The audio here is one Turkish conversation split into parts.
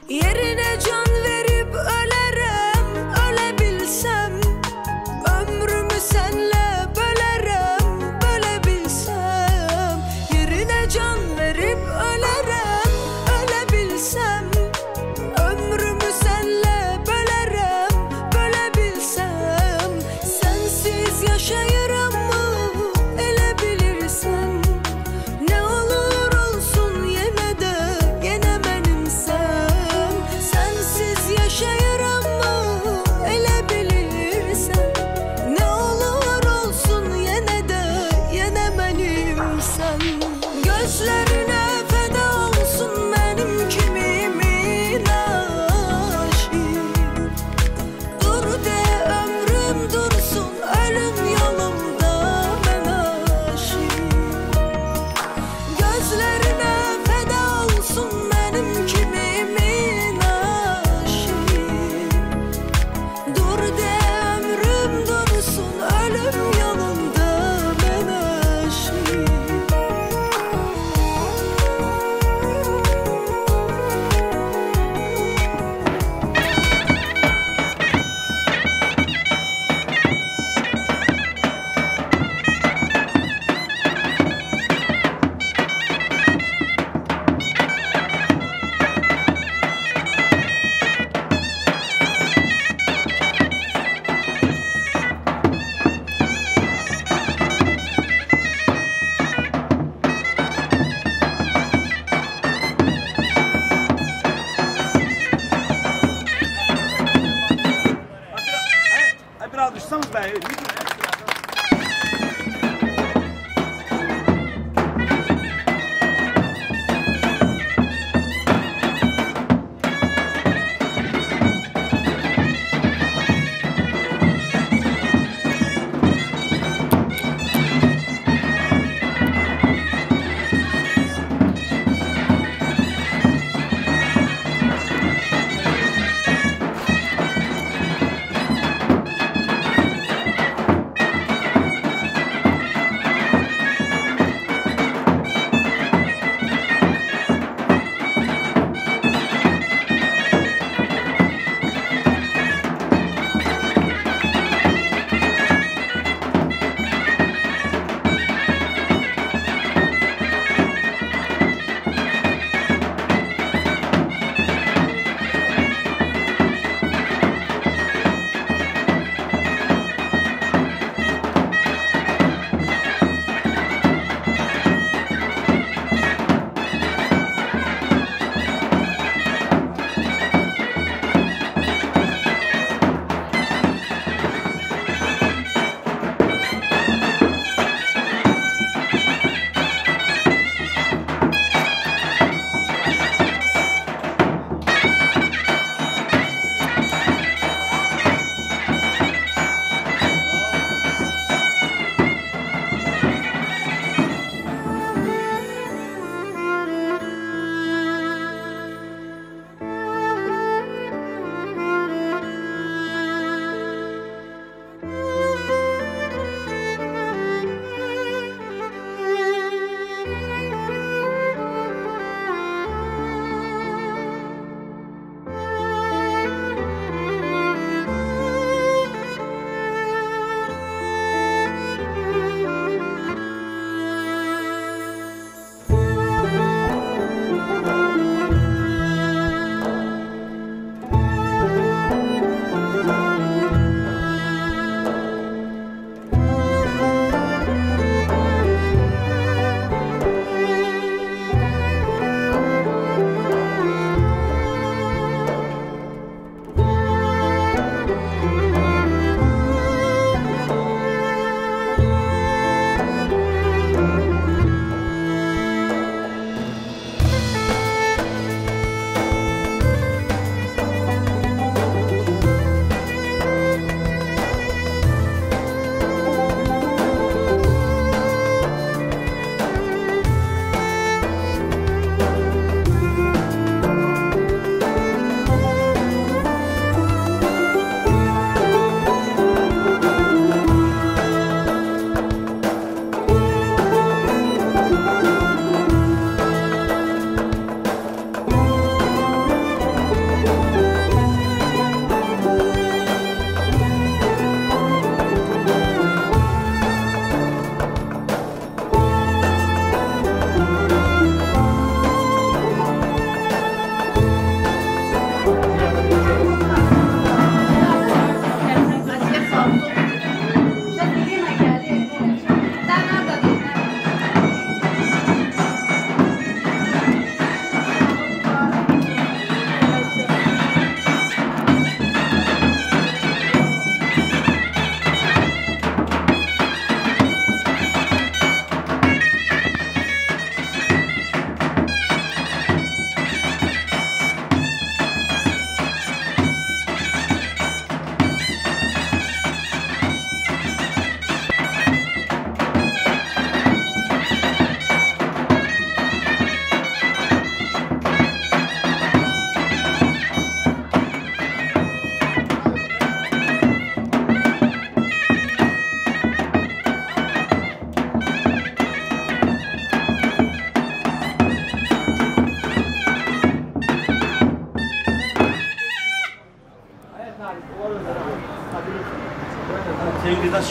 Yerine can verip ölerim, ölebilsem. Ömrümü senle bölerim, bölebilsem. Yerine can verip ölerim, ölebilsem. Ömrümü senle bölerim, bölebilsem. Sensiz yaşayırım mı, ele bilirsen. Ne olur olsun yine de, yine benimsem. Sensiz yaşayırım mı, ele bilirsen. Ne olur olsun yine de, yine benimsen. Gözlerine feda olsun benim kimimin aşığı. Dur de ömrüm dursun, ölüm yolumda ben aşık. Gözlerine feda olsun benim kimimin aşığı. Dur de ömrüm dursun, ölüm yolunda ben aşık. Biraz düşseniz be.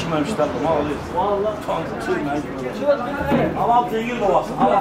geçmemişler ama alıyoruz. Vallahi. Tüymen. Aval tüygül babası. Aval.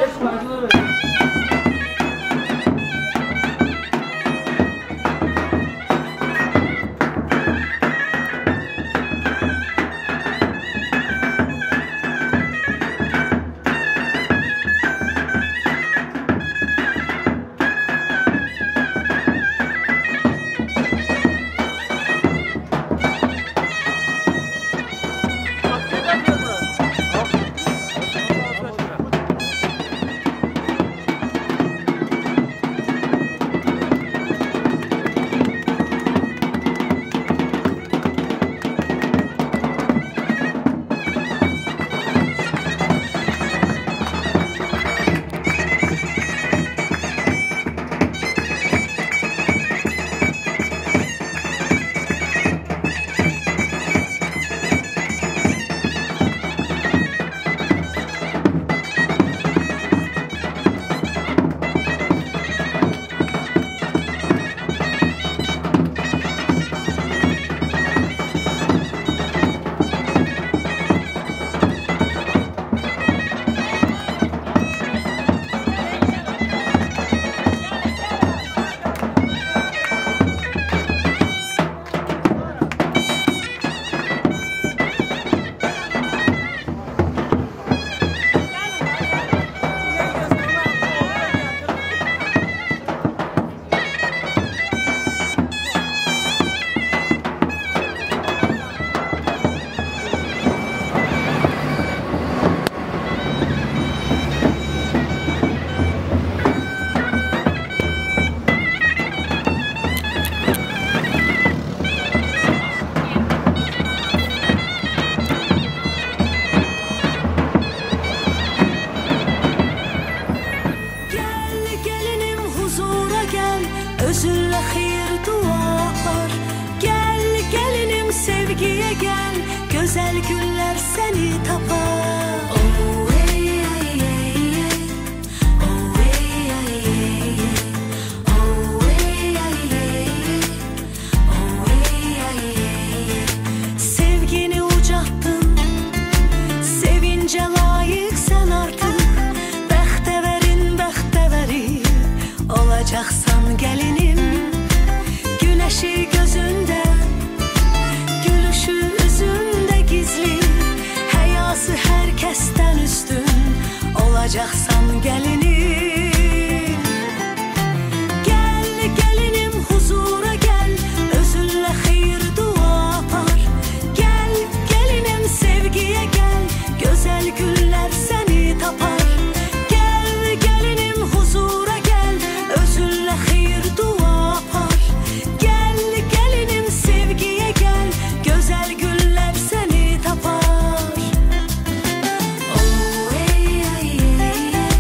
Özünlə xeyir dualar. Gəl gəlinim sevgiyə gəl, gözəl günlər səni tapar. Oh ey ey ey ey, oh ey ey ey ey, oh ey ey ey ey, oh ey ey ey ey. Sevgini ucaltdın, sevincə layiqsən artıq. Bəxtəvərin olacaqsan gəlinim. Güneşi gözünde, gülüşü üzünde gizli. Həyası hər kəsdən üstün olacaqsan gəlinim. Gəl gəlinim huzura gəl, özünlə xeyir dua apar. Gəl gəlinim sevgiyə gəl, gözəl günlər səni tapar. Gəl gəlinim huzura gəl, özünlə xeyir dua apar. Gəl gəlinim sevgiyə gəl, gözəl günlər səni tapar. Oh ey ey ey ey,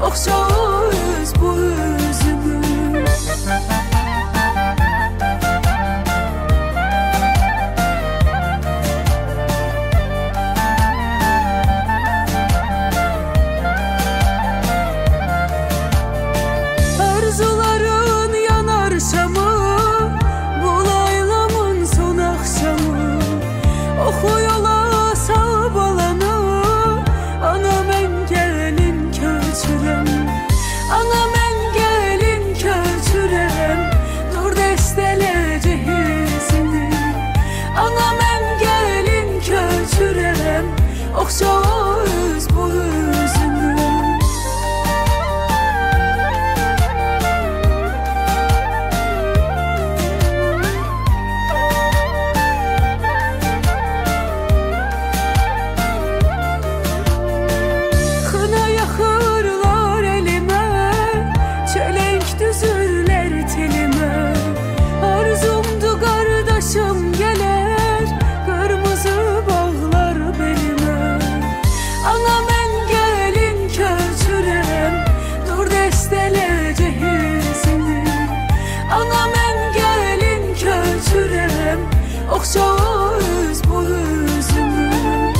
oxşa öz bu üzümü. Arzuların yanar şamı, bulaylamın son akşamı. Oxu yola sağ balanı, ana mən gəlin köçürəm. Ana mən gəlin köçürəm, dur dəstələci hizini. Ana mən gəlin köçürəm, oxşa öz bu üzümü. Oxşa öz bu üzümü.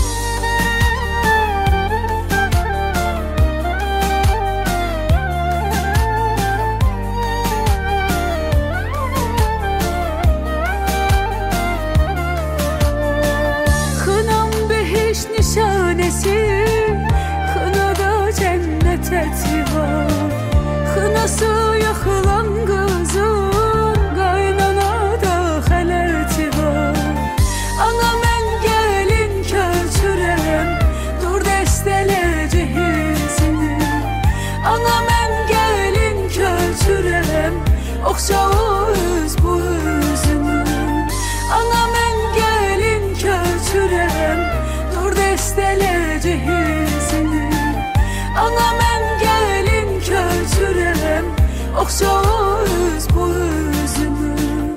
Xınam behiş nişanesi, xınada cennet eti var. Xınası yaxılan qızın qaynanada xələti var. Ana mən gəlin köçürəm, dur dəstələci hizini. Ana mən gəlin köçürəm, oxşa öz bu üzümü. Ana mən gəlin köçürəm, dur dəstələci hizini. Ana mən gəlin köçürəm, oxşa öz bu üzümü.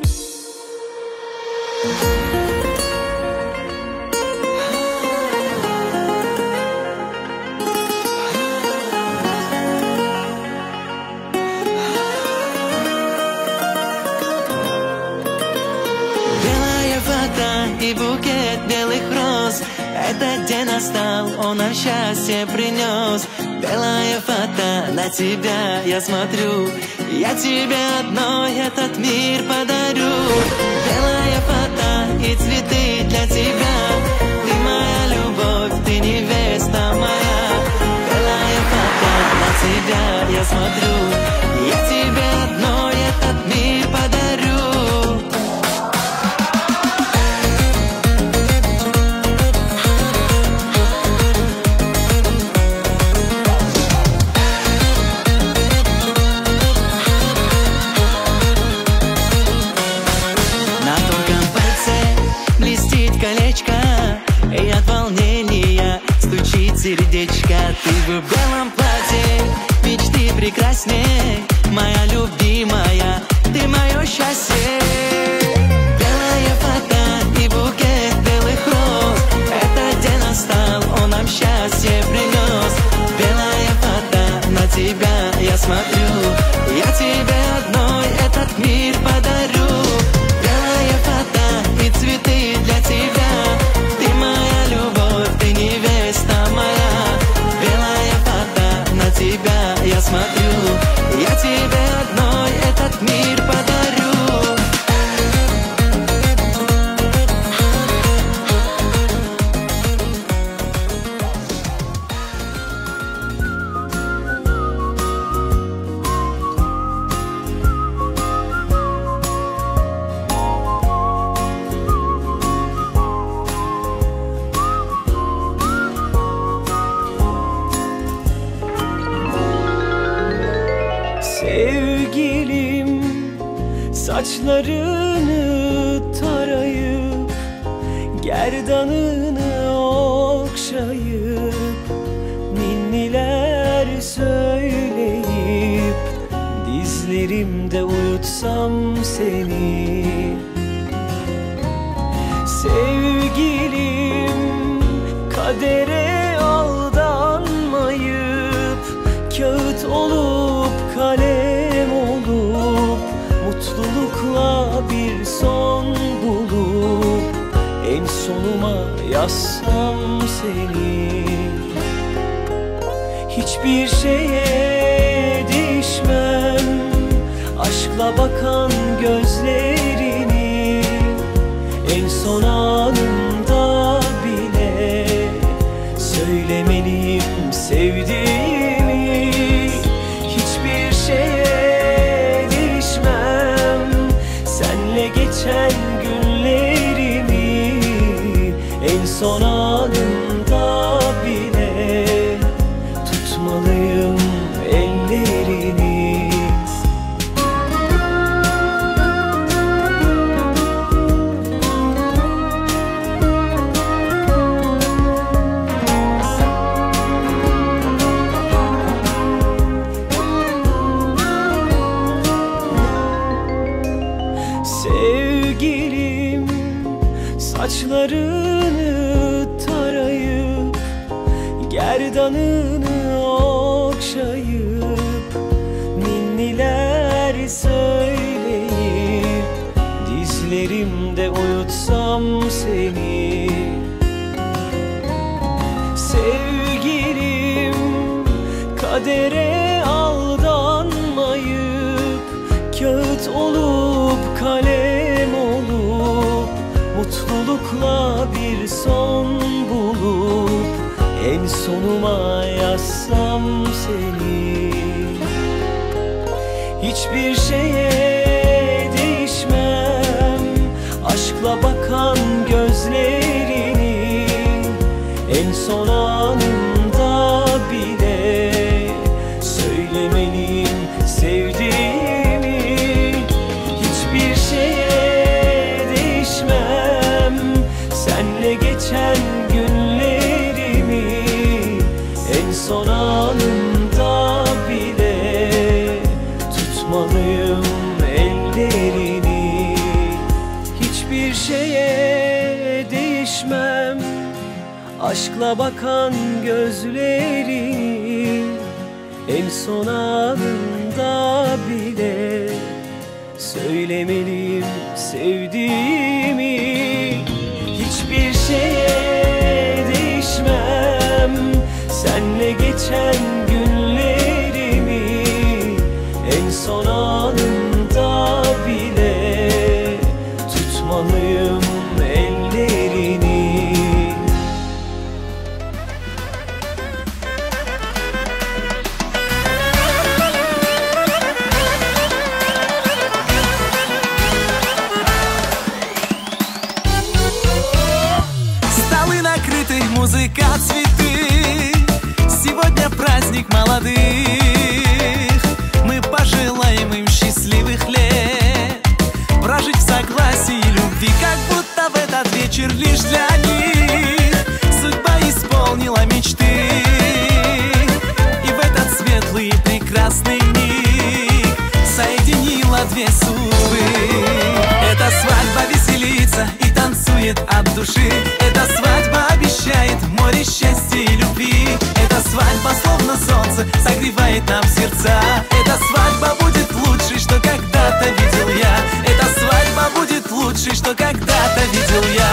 И букет белых роз. Этот день настал, он нам счастье принес. Белая фата, на тебя я смотрю. Я тебе одной этот мир подарю. Белая фата и цветы для тебя. Ты моя любовь, ты невеста моя. Белая фата, на тебя я смотрю. Я тебе одной этот мир подарю. И от волнения стучит сердечко. Ты в белом платье, мечты прекрасней. Моя любимая, ты мое счастье. Белая фата и букет белых роз. Этот день настал, он нам счастье принес. Белая фата, на тебя я смотрю. Я тебе одной этот мир подарю. Белая фата и цветы для тебя. Ты моя любовь, ты невеста моя. Белая фата, на тебя я смотрю. Я тебе одной этот мир подарю. Sevgilim, saçlarını tarayıp gerdanını okşayıp ninniler söyleyip dizlerimde uyutsam seni. Sevgilim, kadere aldanmayıp kağıt en sonuma yazsam seni. Hiçbir şeye değişmem, aşkla bakan gözlerini. En son anımda bile söylemeliyim sevdiğimi. Hiçbir şeye değişmem, senle geçen günlerimi. En son anımda bile tutmalıyım ellerini. Sevgilim, saçlarını tarayıp gerdanını okşayıp ninniler söyleyip dizlerimde uyutsam seni. Sevgilim, kadere aldanmayıp kağıt olup kalem olup mutlulukla bir son bulup en sonuma yazsam seni. Hiçbir şeye değişmem, aşkla bakan gözlerini. En son anımda bile söylemeliyim sevdiğimi. Hiçbir şeye değişmem, senle geçen günlerimi. En son anımda bile tutmalıyım ellerini. Hiçbir şeye değişmem, aşkla bakan gözlerini. En son anımda bile söylemeliyim sevdiğimi. Hiçbir şeye değişmem, senle geçen günlerimi. En son anımda bile tutmalıyım ellerini. Музыка, цветы, сегодня праздник молодых. Мы пожелаем им счастливых лет, прожить в согласии и любви, как будто в этот вечер лишь для них судьба исполнила мечты. И в этот светлый и прекрасный миг соединила две судьбы. Эта свадьба веселится и танцует от души. Эта свадьба обещает море счастья и любви. Эта свадьба словно солнце согревает нам сердца. Эта свадьба будет лучшей, что когда-то видел я. Эта свадьба будет лучшей, что когда-то видел я.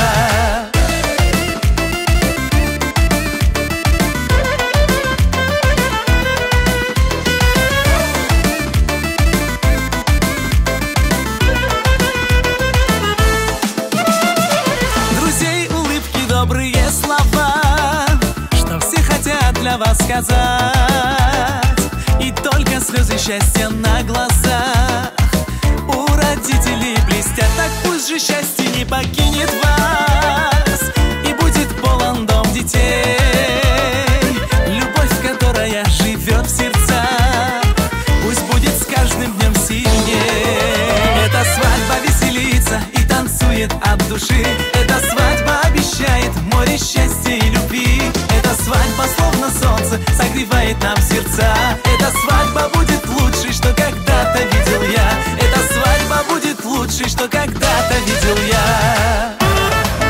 Добрые слова, что все хотят для вас сказать. И только слезы счастья на глазах у родителей блестят. Так пусть же счастье не покинет вас, и будет полон дом детей. Любовь, которая живет в сердцах, пусть будет с каждым днем сильнее. Эта свадьба веселится и танцует от души. Эта свадьба обещает море счастья и любви. Эта свадьба словно солнце согревает нам сердца. Эта свадьба будет лучшей, что когда-то видел я. Эта свадьба будет лучшей, что когда-то видел я.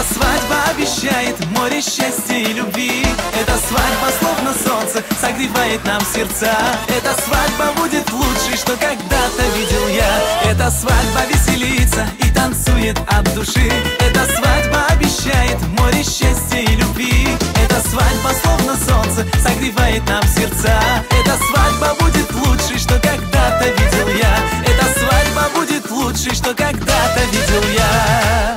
свадьба обещает море счастья и любви. Эта свадьба словно солнце согревает нам сердца. Эта свадьба будет лучшей, что когда-то видел я. Эта свадьба веселится и танцует от души. Эта свадьба обещает море счастья и любви. Эта свадьба словно солнце согревает нам сердца. Эта свадьба будет лучшей, что когда-то видел я. Эта свадьба будет лучшей, что когда-то видел я.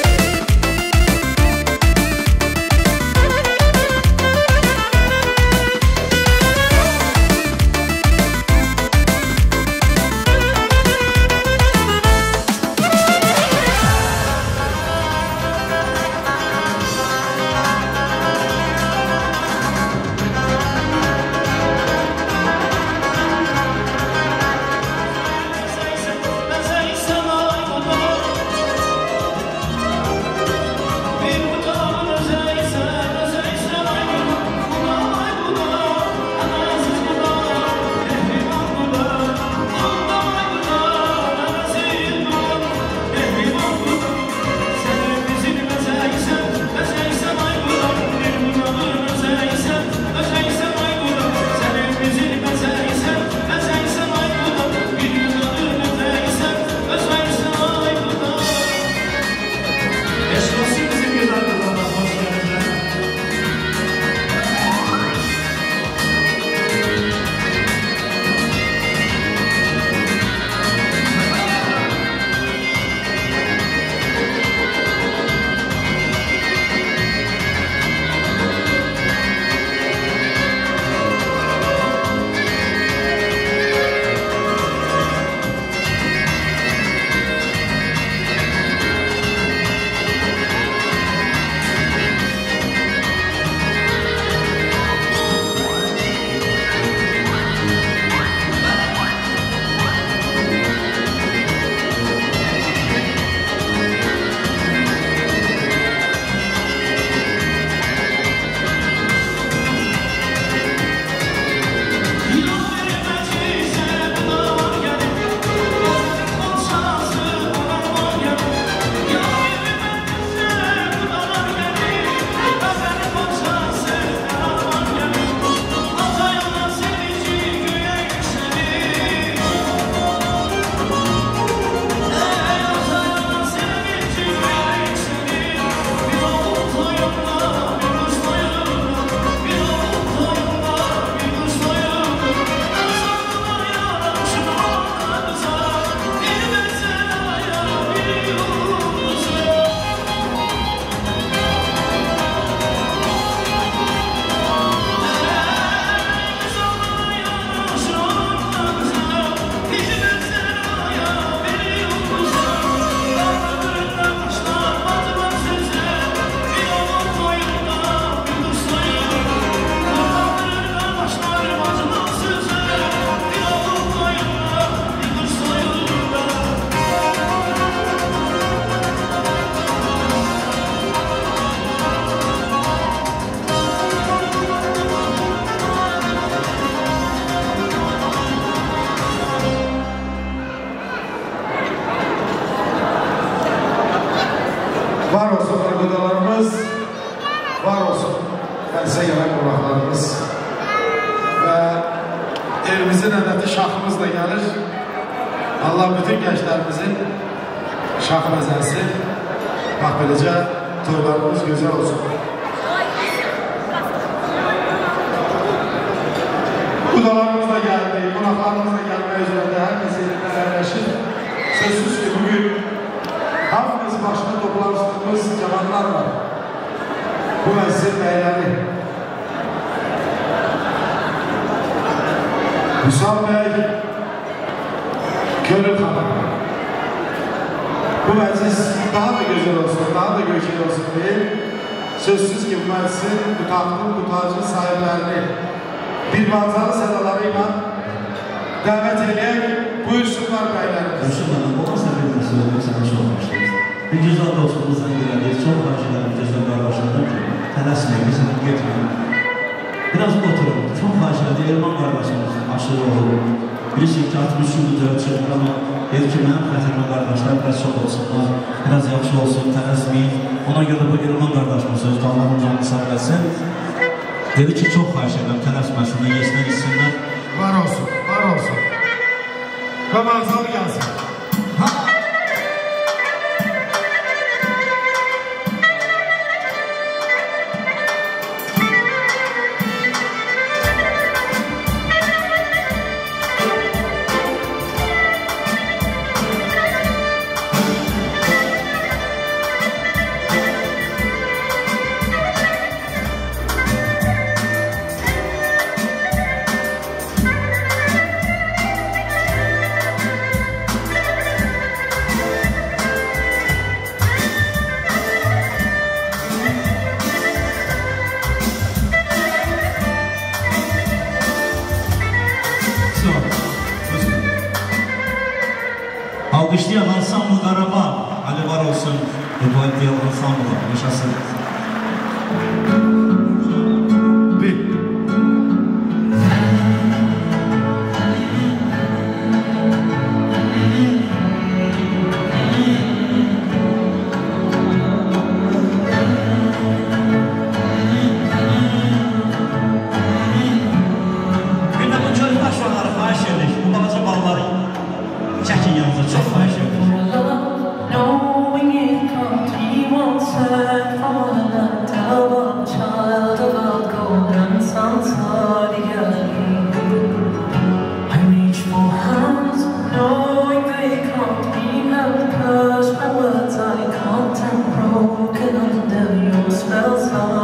Var olsun arkadaşlarımız, var olsun kendisi gelen konaklarımız ve evimizin hədəti şahımız da gelir. Allah bütün gençlerimizin şah məzəsi, bak böylece toylarımız güzel olsun. Kudalarımız da geldi, konaklarımız da gelmeye üzerinde herkes yerine yerleşir. Sözsüz ki bugün hafız başına toplandığımız cavanlar var. Bu mezun beyleri. Hüsam Bey, Gönül Hanım. Bu meclis daha da güzel olsun, daha da göçeli olsun diye sözsüz ki bu meclisin, bu tahtın, bu tacın sahiplerini bir manzara sedalarıyla davet edeyim. Buyursunlar beylerimiz. Yaşım Hanım, o sebepten söylemek sana çok başlayız. Bir güzel dostluğumuzdan geldiğiniz çok karşılarımızda sözler başladım ki tələsmeyin, bizi getmeyin. Biraz oturun, çok karşıladı Erman kardeşimiz aşırı oldu. Birisi ki 63 yıl çıkır ama Dedi ki, mənim xətirimə qardaşlar biraz çox olsunlar, biraz yaxşı olsun, tələsməyin. Ona görə bu İrman qardaşımın sözü Allah'ın canını sağ eləsin. Dedi ki, çox xahiş edirəm, tələsməsinlər, yesinlər, içsinlər. Var olsun, var olsun. Qamarzalı gəlsin. Alkışlayan Ansambl Qarabağ, Ali var olsun, bu diğer ansambl yaşasın. Bir de bu çocuklar şu anları xahiş edik, bu balaca balları çəkin yanınıza, çox xahiş edik. Knowing it can't be one side from another, child of a golden sunset. I reach for hands, knowing they can't be held, cursed by words I can't and broken under your spells.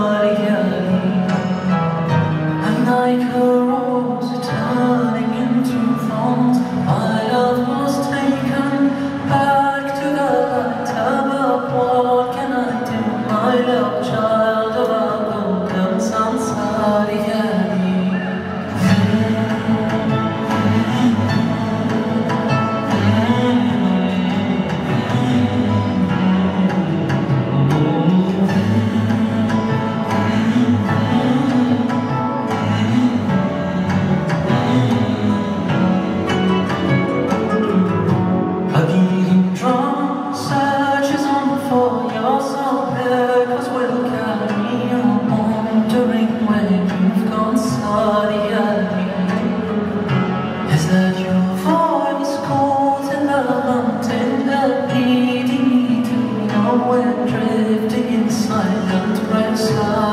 And like a rose turning into thorns, my love was taken back to the light above. What can I do, my love, child of a golden sunset? A beating drum searches on for your soul, 'cause we'll carry you wandering when you've gone sorry. Is that your voice caught in the mountain, that leading me to nowhere, drifting in silent breaths?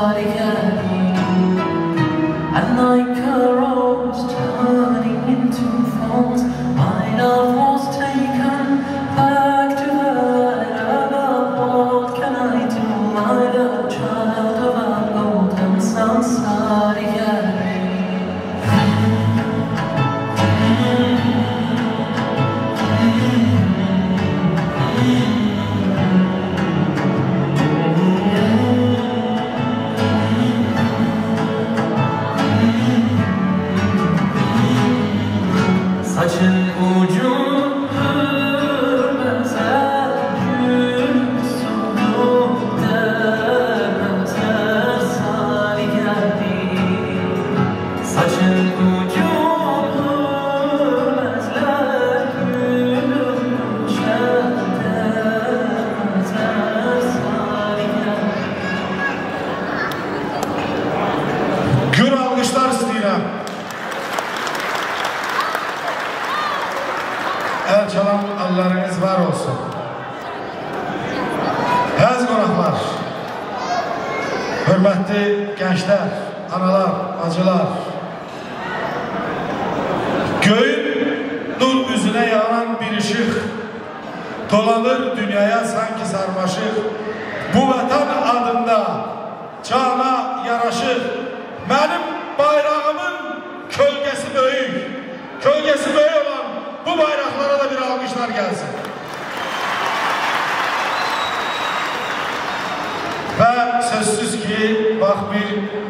And like a rose turning into thorns, my love was taken back to the light above. What can I do, my love, child of a golden sunset? Saçın ucun hürmezer, gül sonu dermezer, sari geldi. Saçın ucun hürmezler, gülüm şer dermezer, sari geldi. Gür alkışlar istəyirəm. El çalan elleriniz var olsun. Əziz qonaqlar, hörmətli gençler, analar, bacılar, göğün nur üzüne yağan bir ışık dolanır dünyaya sanki sarmaşık. Bu vatan adında cana yaraşır. Benim bayrağımın kölgesi büyük. Kölgesi büyük olan bu bayraklara da bir alkışlar gelsin. Ve sözsüz ki bak bir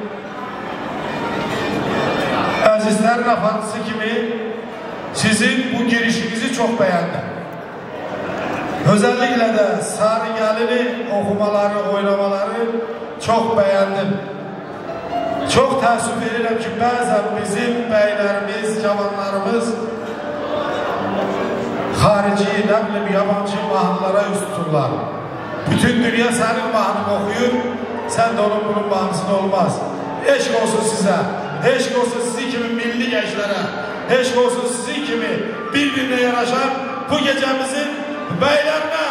əzizlərin afansı kimi sizin bu girişinizi çok beğendim. Özellikle de Sarı Gelini okumaları, oynamaları çok beğendim. Çok təəssüf edirəm ki, bəzən bizim bəylərimiz, cavanlarımız harici, ne bileyim yabancı mahnılara üst tuturlar. Bütün dünya senin mahnını okuyur, sen de onun bunun mahnısını olmaz. Eşk olsun size, eşk olsun sizi kimi milli gençlere, eşk olsun sizi kimi birbirine yaraşan bu gecemizin beylerine.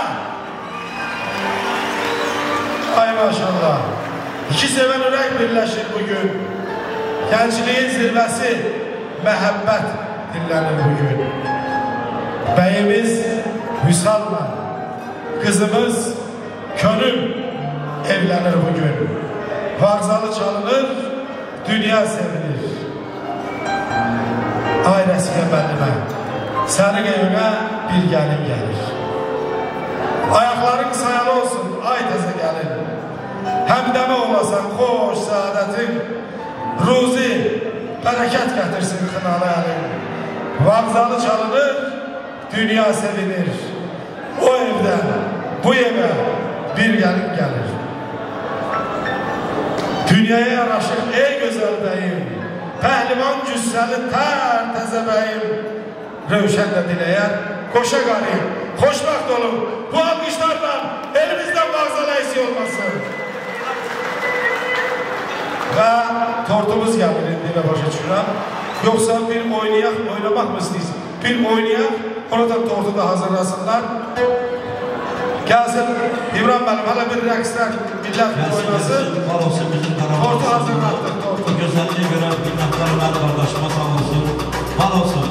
Ay maşallah. İki seven ürək birləşir bugün. Gençliğin zirvəsi məhəbbət dinlənir bugün. Bəyimiz Vüsal'la, kızımız Könül evlənir bugün. Vağzalı çalınır, dünya sevinir. Ay Rəsiqə müəllimə, sənin evine bir gəlin gəlir. Ayakların sayalı olsun, ay təzə gəlin. Həmdəmə olasan, xoş, saadətin, ruzi, bərəkət gətirsin xınalı əlin. Vağzalı çalınır, dünya sevinir. O evdən, bu evə bir gəlin gəlir. Dünyaya yaraşır ey gözəl bəyim, pəhlivan cüssəli tər təzə bəyim. Rövşən də diləyər, qoşa qarıyım, xoşbəxt olun. Bu alqışlarla elimizdən vağzalı eksik olmasın. Və tortumuz gəlir indi başa çıxıram. Yoxsa bir oynamaq mı istəyirsiniz? Bir oynayaq, oradan tortu da hazırlasınlar. Gəlsin, İbrahim müəllim, hələ bir rəqslər millət oynasın. Tortu hazırlatdıq, tortu. Gözəlliyə görə minnətlər mənim qardaşıma sağ olsun. Var olsun.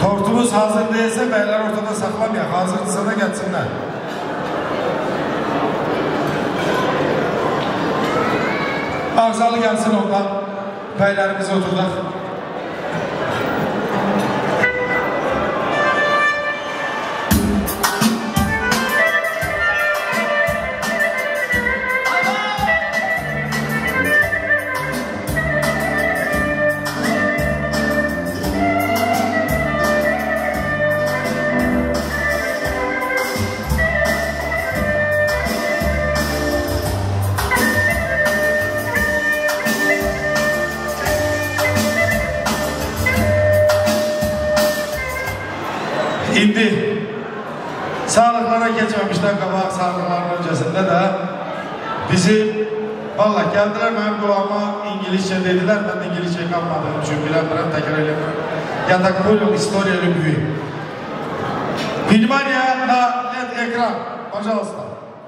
Tortumuz hazır değilse beyler ortada saklamayaq. Hazırsa da geçsinler. Ağzalı gelsin ondan. Beylerimiz oturduk. İndi sağlıklara geçmemişler kabak sağlıkların öncesinde de bizi vallahi geldiler benim kulağıma İngilizce dediler, ben İngilizce kalmadığım için bilen tekrar edemiyorum. Ya da buyurun istoriyalı büyüğü. Внимание на LED экран, пожалуйста.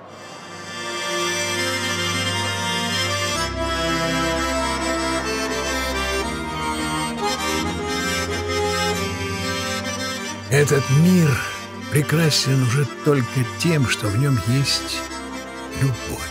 Этот мир прекрасен уже только тем, что в нем есть любовь.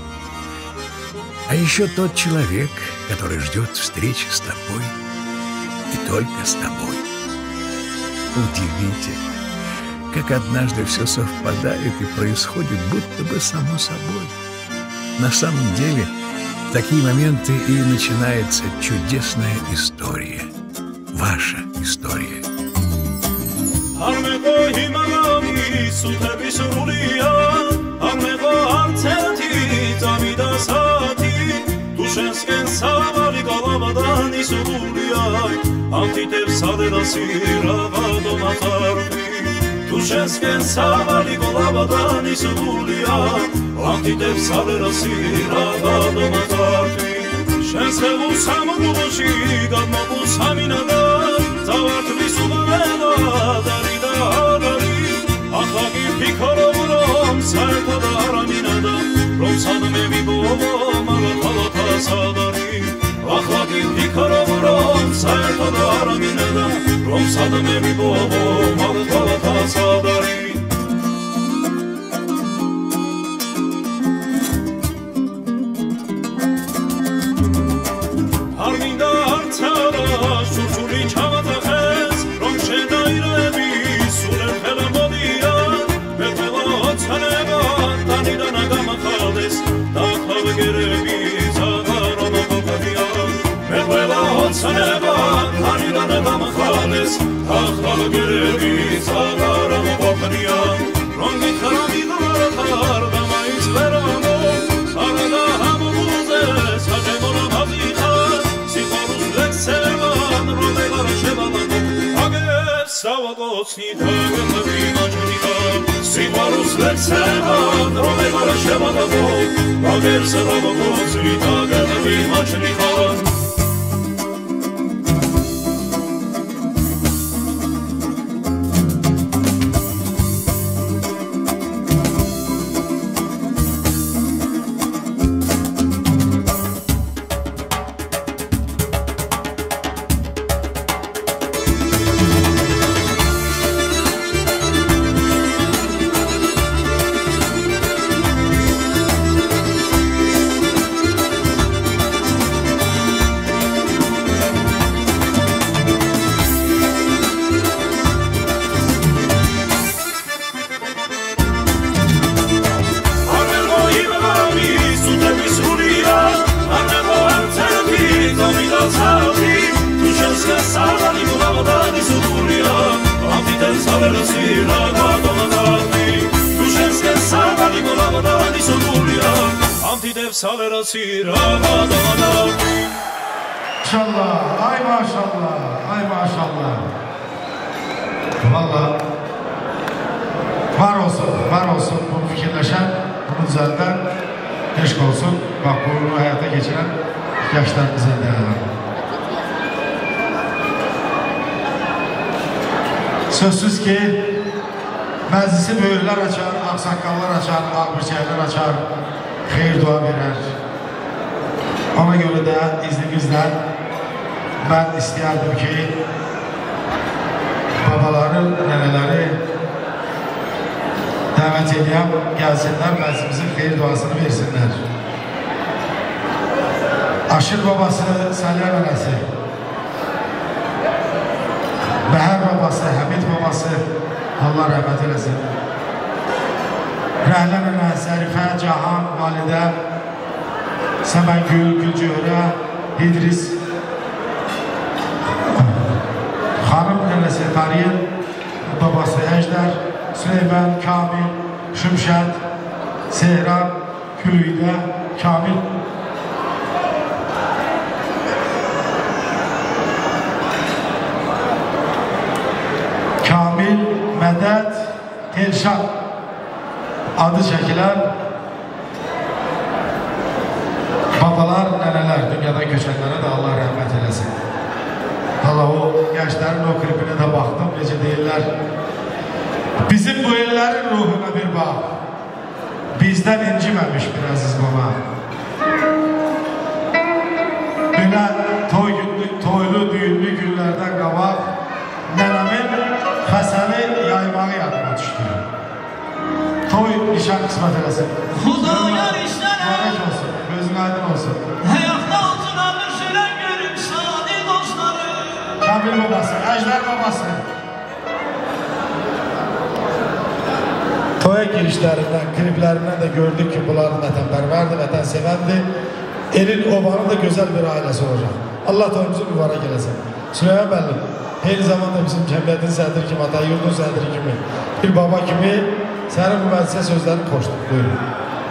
А еще тот человек, который ждет встречи с тобой и только с тобой. Удивительно, как однажды все совпадает и происходит будто бы само собой. На самом деле, в такие моменты и начинается чудесная история. Ваша история. Armego himagami sutebis rulia Armego arteti tamida sati Duşensken savali galavadan isurulia Antitev sadeda sirava domatarvi Duşensken savali galavadan isurulia Antitev sadeda sirava domatarvi Şenskevu samurushi gadmavu saminada Zavart visubaveda darida adari Ahlaki pikarovuram sertada araminada Romsadım evi boğum alatala sadari Ahlaki pikarovuram sertada araminada Romsadım evi boğum alatala sadari Arminda artada şurçuli çavata xez Romşe dairevi suler felamodiya Betela otsaneva tanida nagama xades Daxlav gerevi zagarama bokadiya Betela otsaneva tanida nagama xades Daxlav gerevi zagarama bokadiya Rongi xarami daratar dama izveramo Arada hamu buzes hacemona hazita Sevan rodelara şevadan Ager savagosni tagetavi maçnika Sivarus lek sevan rodelara şevadan Ager savagosni tagetavi maçnika Maşallah, ay maşallah, ay maşallah. Vallahi var olsun bunu fikirleşen, bunun üzerinden eşk olsun. Bak bunu hayata geçiren yaşlarımıza değerler. Sözsüz ki meclisi böyükler açar, aksakallar açar, ağbirçeyler açar, xeyir dua verer. Ona göre de izninizle ben istiyardım ki edirəm, gəlsinlər, məclisimizin xeyir duasını versinlər. Aşır babası, Səliyyə nənəsi, Bəhər babası, Həmid babası, Allah rəhmət eləsin. Rəhlə nənə, Zərifə, Cahan, Validə, Səməngül, Gülcöhrə, İdris, xanım nənəsi Tariyin, babası Əjdər, Süleyman, Kamil, Şümşət, Sehran, Güydə, Kamil. Kamil, Mədəd, Elşad adı çəkilər. Babalar, nənələr, dünyadan köçənlərə də Allah rəhmət eləsin. Allah o gençlerin o klibine de baktım, necə deyirlər. Bizim bu ellerin ruhuna bir bak. Bizden incimemiş bir Aziz baba. Böyle toylu, düğünlü günlerden qabaq nənəmin fəsəli yaymağı yadıma düşdü. Toy nişan qismət eləsin. Xudayar işlərə Mübarək olsun, gözün aydın olsun. həyatda altına düşürən görüm sadi dostları. Kamil babası, Əjdər babası. Toya girişlerinden, kliplerinden de gördük ki bunların vətənpərvərdir, vətənsevəndir. Elin Ovanın da güzel bir ailesi olacak. Allah toyumuzu mübarək eləsin. Süleyman Bəlli, eyni zamanda bizim cəmiyyətin sədri kimi, ata yurdun sədri kimi, bir baba kimi sənin bu məclisə sözlərini xoşdur. Buyurun.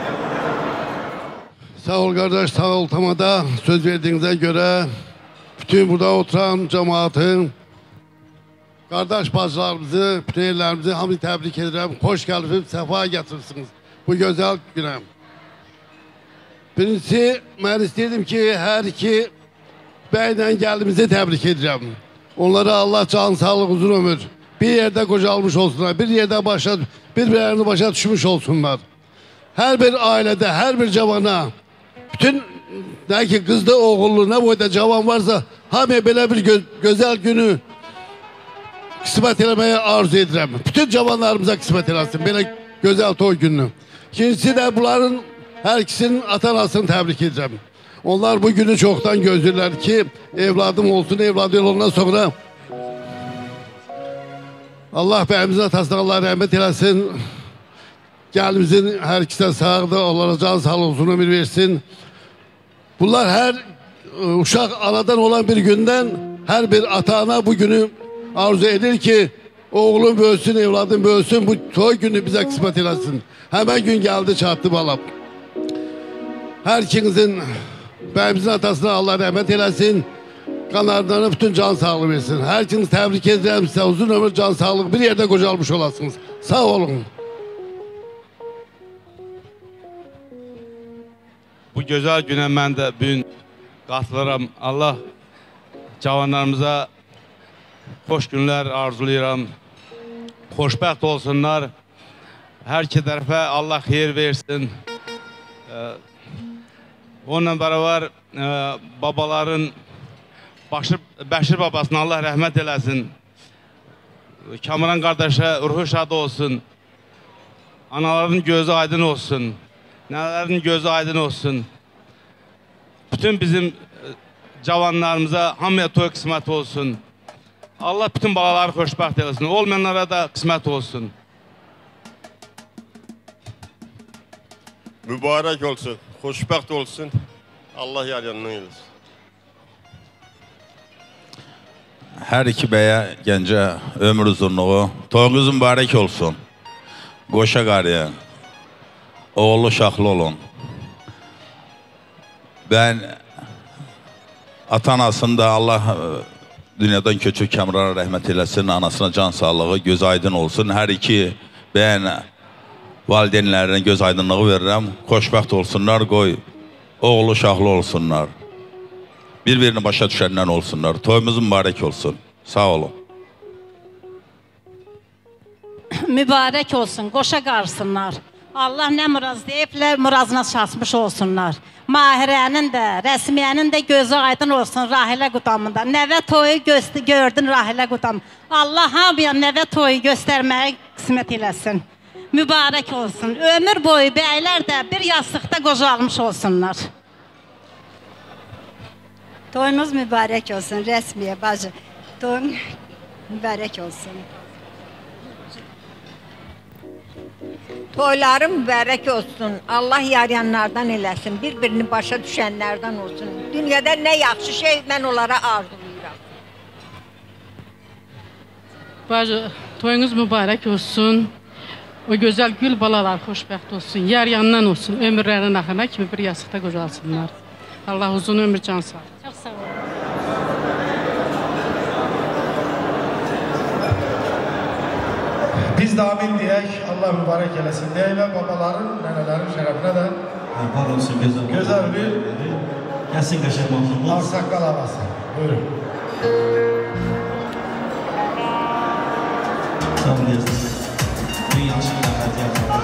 Sağ ol kardeş, sağ ol Tamada. Söz verdiğinize göre bütün burada oturan cemaatin, kardeş bacılarımızı, bütün ellerimizi hamdi tebrik ederim. Hoş geldiniz, sefa getirsiniz bu güzel güne. Birincisi, ben istedim ki her iki beyden geldiğimizi tebrik ederim. Onlara Allah can sağlık, uzun ömür. Bir yerde kocalmış olsunlar, bir yerde birbirlerini başa düşmüş olsunlar. Her bir ailede, her bir cavana, bütün ne ki kızda oğullu ne boyda cavan varsa hamıya böyle bir güzel günü kısmet eləməyə arzu edirəm. Bütün cavanlarımıza kısmet eləsin böyle güzel toy gününü. İkincisi de bunların her ikisinin ata-anasını tebrik edirəm. Onlar bu günü çoktan gözlürler ki evladım olsun, evladı ondan sonra Allah bəyimizin atasına Allah rəhmət eləsin. Gəlimizin her ikisine sağlığı, onlara can sağlığı, uzun ömür versin. Bunlar her uşaq anadan olan bir günden her bir ata-ana bu günü arzu edir ki oğlum bölsün, evladım bölsün, bu toy günü bize kısmet eləsin. Hemen gün geldi çattı balam. Her ikinizin bəyimizin atasına Allah rəhmət eləsin. Kanarlarına bütün can sağlığı versin. Her ikiniz tebrik ederim size, uzun ömür, can sağlığı, bir yerde kocalmış olasınız. Sağ olun. Bu güzel güne mən də bugün qatılıram. Allah cavanlarımıza xoş günler arzulayıram. Xoşbəxt olsunlar. Hər iki tərəfə Allah xeyir versin. Onunla beraber babaların Bəşir babasına Allah rəhmət eləsin. Kamran qardaşa ruhu şad olsun. Anaların gözü aydın olsun. Nələrin gözü aydın olsun. Bütün bizim cavanlarımıza hamıya toy qismət olsun. Allah bütün balaları xoşbəxt eləsin. Olmayanlara da qismət olsun. Mübarək olsun, xoşbəxt olsun. Allah yar yanına eləsin. Hər iki bəyə gəncə ömür uzunluğu, toyunuz mübarək olsun. Qoşa qarıya, oğullu şaxlı olun. Ben ata-anasını da Allah dünyadan köçüb Kamrana rəhmət eləsin, anasına can sağlığı, göz aydın olsun. Hər iki bəyin valideynlərine göz aydınlığı verirəm. Xoşbəxt olsunlar, qoy oğullu şaxlı olsunlar. Bir-birini başa düşənlər olsunlar. Toyumuz mübarək olsun. Sağ olun. Mübarək olsun, qoşa qarsınlar. Allah nə muraz deyiblər, murazına çatmış olsunlar. Mahirənin də, rəsmiyyənin də gözü aydın olsun Rahilə Qudamında. Nəvə toyu gördün Rahilə Qudam. Allah hamıya nəvə toyu göstərməyə qismət eləsin. mübarək olsun. Ömür boyu bəylər də bir yastıqda qocalmış olsunlar. Toyunuz mübarək olsun Rəsmiyə bacı. Toyun mübarək olsun. Toyları mübarək olsun. Allah yarayanlardan eləsin. Bir-birini başa düşənlərdən olsun. Dünyada nə yaxşı şey mən onlara arzulayıram. Bacı, toyunuz mübarək olsun. O gözəl gül balalar xoşbəxt olsun. Yar yandan olsun. Ömürlərin axırına kimi bir yastıqda qocalsınlar. Allah uzun ömür can sağ olun. Çox sağ olun. Biz de amin deyək, Allah mübarək eləsin deyək və babaların, nənələrin şərəfinə də var olsun gözəl bir gəlsin qəşəng mahnımız. Ağsaqqal havası. Buyurun. Sağ olun yazın. Dünya aşkına hadi yazın.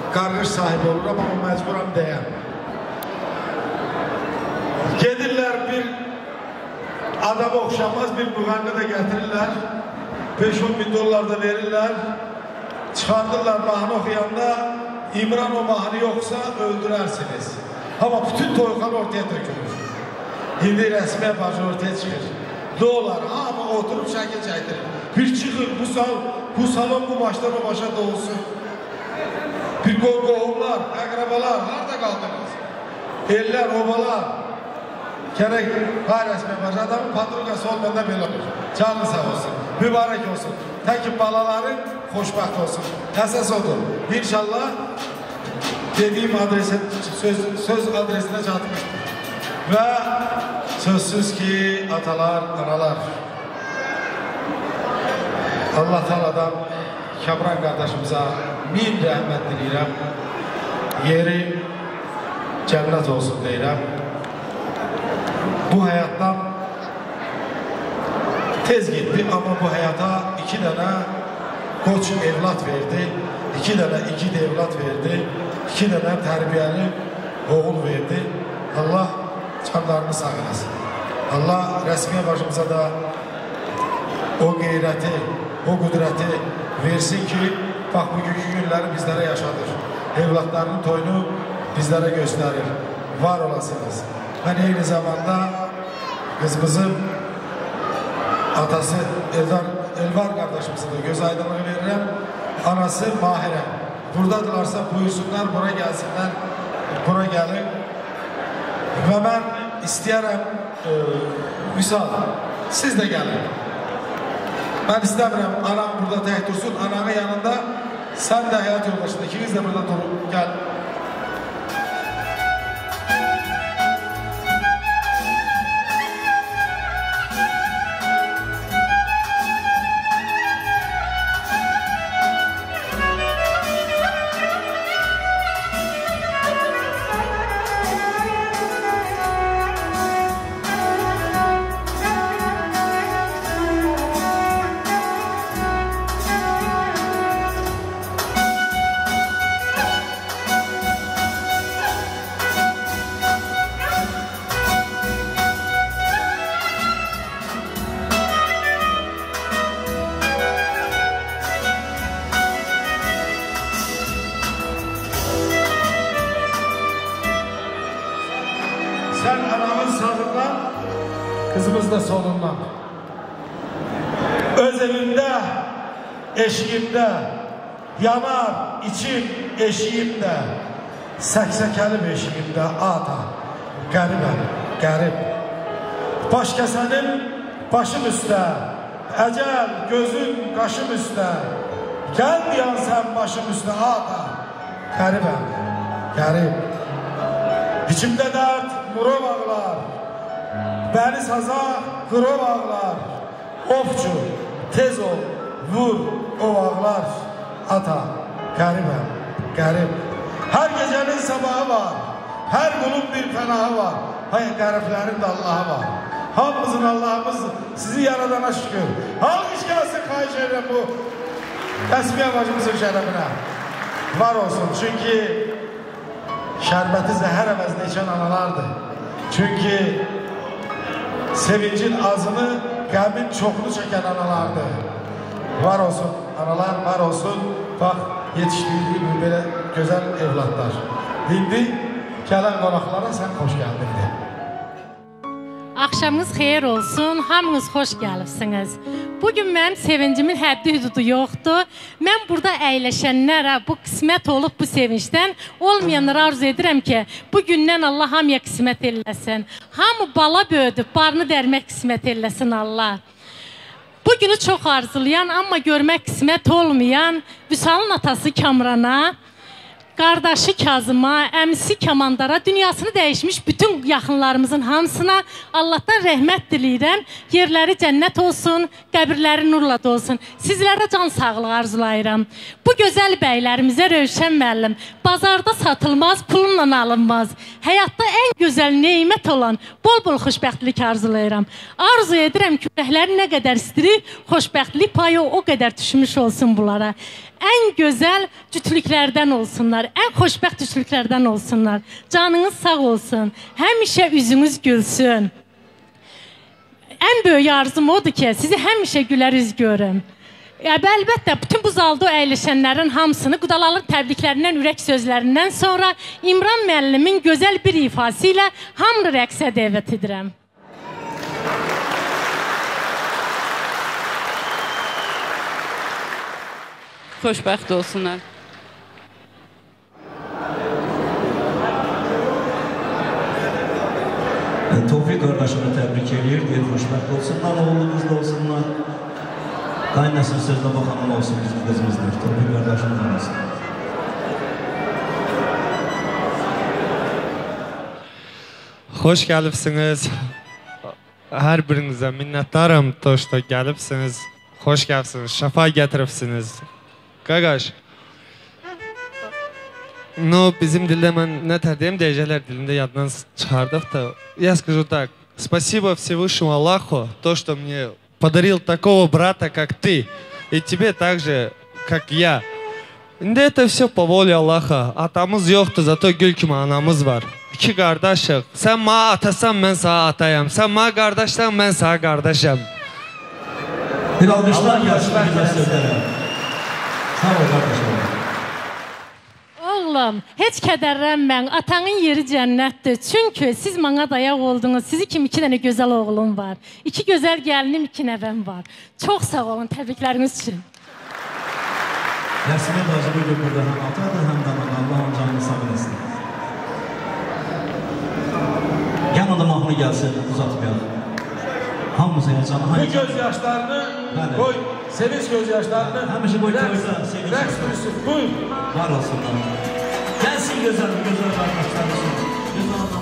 qarqış sahibi oluram, amma məcburam deyəm. Gedirlər bir adama oxşamaz bir müğənni də gətirirlər, 5-10 bin dollar da verirlər, çıxardırlar mahnı oxuyanda, İmran o mahnı yoxsa öldürərsiniz. Amma bütün toyuqan ortaya dökülür. İndi rəsmiyə bacı ortaya çıxır. Dolar, amma oturub şəkil çəkdirir. Bir çıxır, bu salon bu başdan o başa doğulsun. Bir qohumlar, əqrabalar, harada qaldınız? Eller, obalar. Gərək hay rəsmiyə bacı, adamın patronqası olmadan belə olur. Canlı sağ olsun, mübarək olsun. Təki balaların xoşbəxt olsun. Əsas odur. İnşallah dediğim adrese, söz adresine çatmıştır. Ve sözsüz ki atalar, analar. Allah Teala'dan Kamran kardeşimize min rəhmət diləyirəm. Yeri cennet olsun deyirəm. Bu hayattan tez gitti ama bu hayata 2 tane koç evlat verdi. 2 tane igid evlat verdi. 2 tane terbiyeli oğul verdi. Allah canlarını sağ eləsin. Allah rəsmiyə başımıza da o qeyrəti, o qüdrəti versin ki, bax bugünkü günləri bizlərə yaşadır. Evlatlarının toyunu bizlərə göstərir. Var olasınız. Ben eyni zamanda kızımızın atası Elvar kardeşimize de göz aydınlığı veririm. Anası Mahire. Buradadılarsa buyursunlar, bura gelsinler. Bura gelin. Ve ben istəyərəm Vüsal, siz de gelin. Ben istəmirəm anam burada tək dursun, anamın yanında sen de hayat yoldaşında ikiniz de burada durun, gel. Sen anamın sağından, kızımız da solundan. Öz evimde, eşiğimde, yanar içim eşiğimde, səksəkəli beşiğimde ata, qəribəm, qərib. Baş kəsənim başım üstə, əcəl gözün qaşım üstə, gəl diyan sən başım üstə ata, qəribəm, qərib. İçimdə dərd, murov ağlar, bəni saza, qırov ağlar, ofçu, tez ol, vur, o ağlar, ata, qəribəm, qərib. Hər gecənin sabahı var, hər qulun bir fənahı var, hayır, qəriblərin də Allahı var. Hamımızın Allahımız sizi yaradana şükür. Alqış gəlsin, xahiş edirəm bu Rəsmiyə bacımızın şərəfinə. Var olsun, çünki şərbəti zəhər əvəzinə içən analardır. Çünki sevincin azını, qəmin çoxunu çəkən analardır. Var olsun, analar var olsun. Bax, yetişdirdiyi belə gözəl evlatlar. İndi gələn qonaqlara sən xoş gəldindir. Axşamınız xeyir olsun, hamınız xoş gəlibsiniz. Bugün mənim sevincimin həddi hüdudu yoxdur. Mən burada əyləşənlərə bu qismət olub bu sevincdən, olmayanlara arzu edirəm ki, bu gündən Allah hamıya qismət eləsin. Hamı bala böyüdüb, barını dərmək qismət eləsin Allah. Bu günü çox arzulayan, amma görmək qismət olmayan Vüsalın atası Kamrana, qardaşı Kazıma, əmisi Kamandara, dünyasını dəyişmiş bütün yaxınlarımızın hamısına Allahdan rəhmət diləyirəm. Yerləri cənnət olsun, qəbirləri nurla dolsun. Sizlərə can sağlığı arzulayıram. Bu gözəl bəylərimizə Rövşən müəllim, bazarda satılmaz, pulla alınmaz. həyatda ən gözəl nemət olan bol-bol xoşbəxtlik arzulayıram. Arzu edirəm ki, ürəkləri nə qədər istəyir, xoşbəxtlik payı o qədər düşmüş olsun bunlara. Ən gözəl cütlüklərdən olsunlar, ən xoşbəxt cütlüklərdən olsunlar. Canınız sağ olsun, həmişə üzünüz gülsün. Ən böyük arzum odur ki, sizi həmişə gülər üz görüm. Əlbəttə, bütün bu zalda əyləşənlərin hamısını Qudalalıq təbriklərindən, ürək sözlərindən sonra İmran müəllimin gözəl bir ifası ilə hamını rəqsə dəvət edirəm. Xoşbəxt olsunlar. Tofiq qardaşımı təbrik edir, deyir, xoşbəxt olsunlar, oğlunuzda olsunlar. Qaynasının sözünə baxanın olsun bizim qızımızdır. Tofiq qardaşımın olsun. Xoş gəlibsiniz. Hər birinizə minnətdarım, toşda gəlibsiniz. Xoş gəlibsiniz, şəfa gətiribsiniz. Qaqaş, bizim dildə mən nə tədiyim deyəcəklər dilində yaddan çıxardıq da. Я скажу так, спасибо Всевышнему Аллаху, то, что мне подарил такого брата, как ты, и тебе так же, как я. İndi это все по воле Аллаха. Atamız yoxdur, zato gül kimi anamız var. İki qardaşıq. Sən mənə atasan, mən sana atayam. Sən mənə qardaşsan, mən sana qardaşam. Bir alqışlar gəlsin bizə sözlərə. Sağ ol qardaşım. Oğlum, heç kədərlənmən, atanın yeri cənnətdir. Çünki siz mənə dayaq oldunuz, sizi kimi 2 dənə gözəl oğlum var. 2 gözəl gəlinim, 2 nəvəm var. Çox sağ olun, təbrikləriniz üçün. Rəsmi bacı bugün burada həm atadır, həm də Allah onun canını sağ eləsin. Gəlin onda mahnı gəlsin, uzatmayalım. Hamımız heyecanı. Bu gözyaşlarını koy, sevinç gözyaşlarını həmişə qoy toyda sevinç gözyaşlarını koy. Var olsunlar. Gəlsin gözəl qardaşlarımız. Gözəl adam.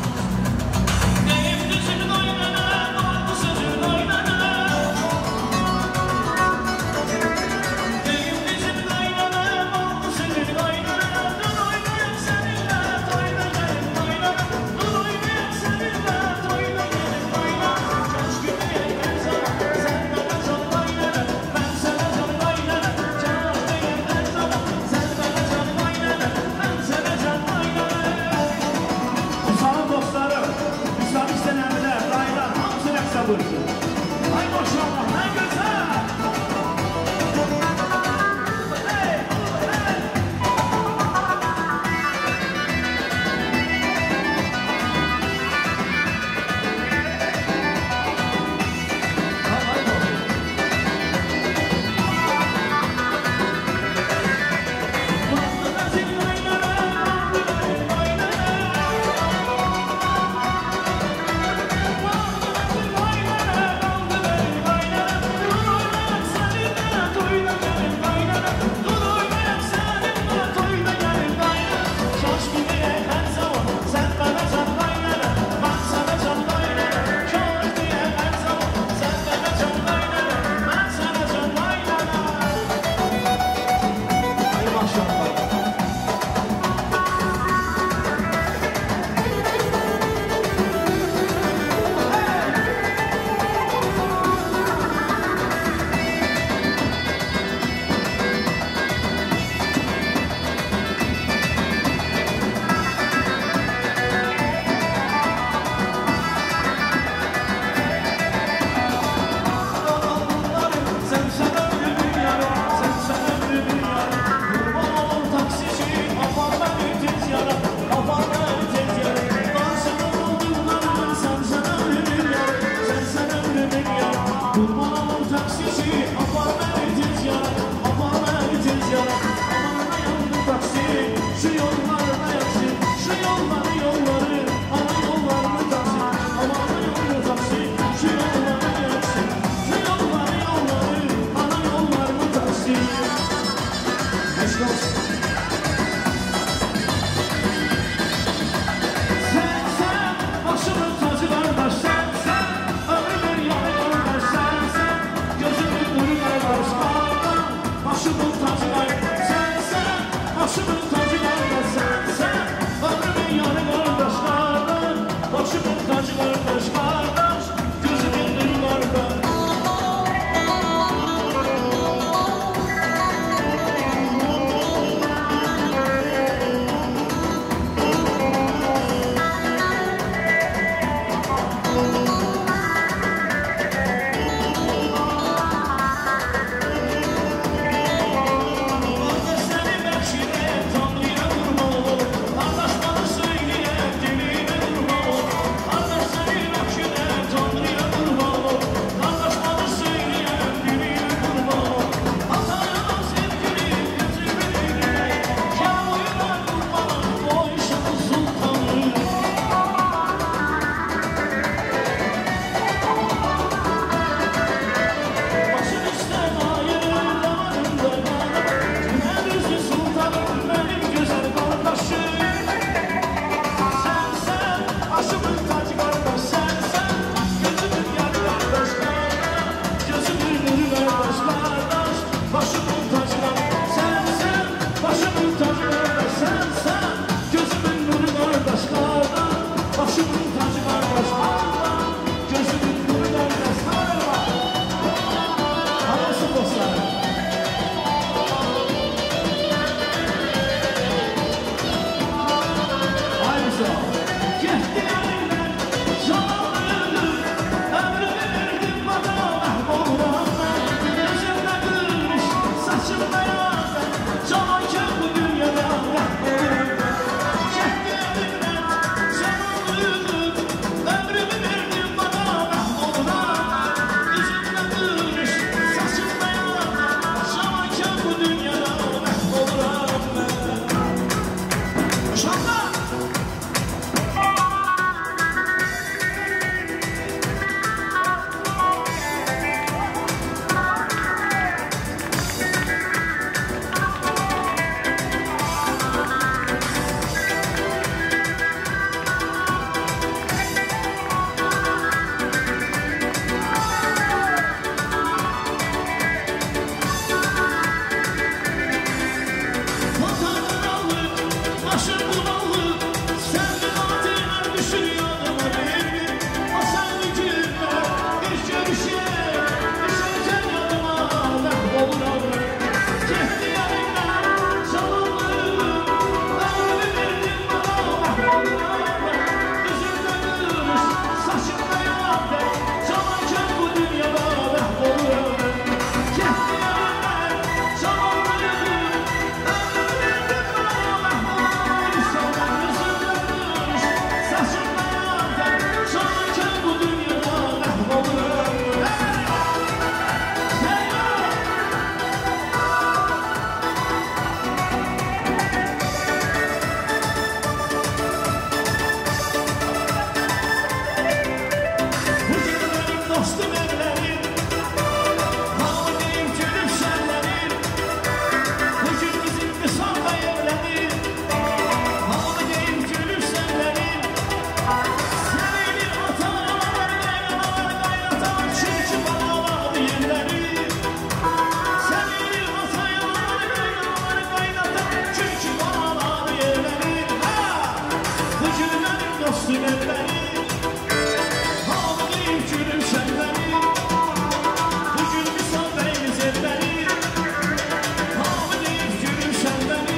dostum elleri Hamileyim gülüm şenleri Bugün misal beyimiz elleri Hamileyim gülüm şenleri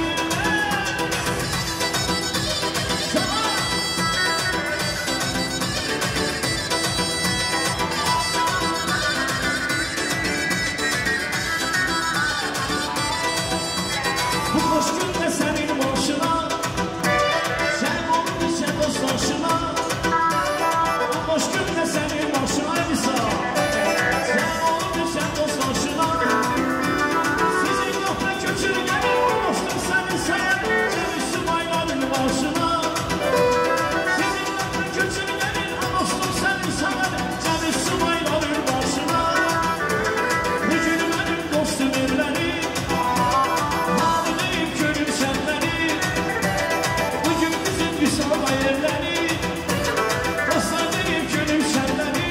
Bu hoş günde senin başına Sen oldu sen dost başına Bu hoş günde senin başına Elisa Sen oldu sen dost başına Sizin yokla kötü gelin dostum seni sayar Seni Sümaylan'ın başına Sizin yokla kötü gelin dostum seni sayar Seni Sümaylan'ın başına Bugün benim dostum evleri Hamileyim gönül şenleri Bugün bizim bir sabah yerleri Dostlarıyım gönül şenleri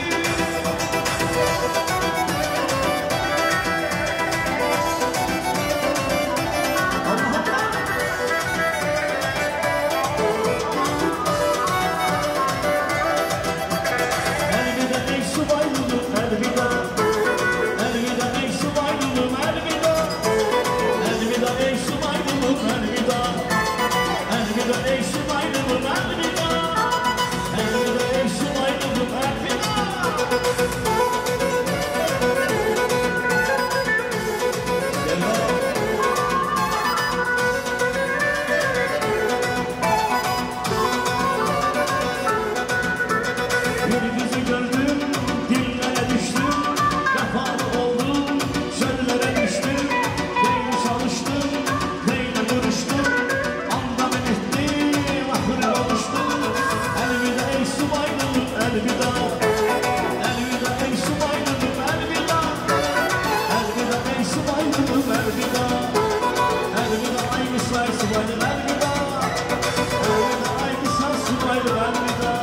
Elvida ey subaylım elvida Elvida ey subaylım elvida Elvida ey subaylım elvida Elvida ey subaylım elvida Elvida ey subaylım elvida Bir kızı gördüm, dillere düştüm Vefalı oldum, çöllere düştüm Beyni çalıştım, beyni vuruştum Andan ettim, ahır oluştum Elvida ey subaylım, elvida Elvida ey subaylım, elvida Elvida ey subaylım, elvida Elvida ay misal subaylım, elvida Elvida ay misal subaylım, elvida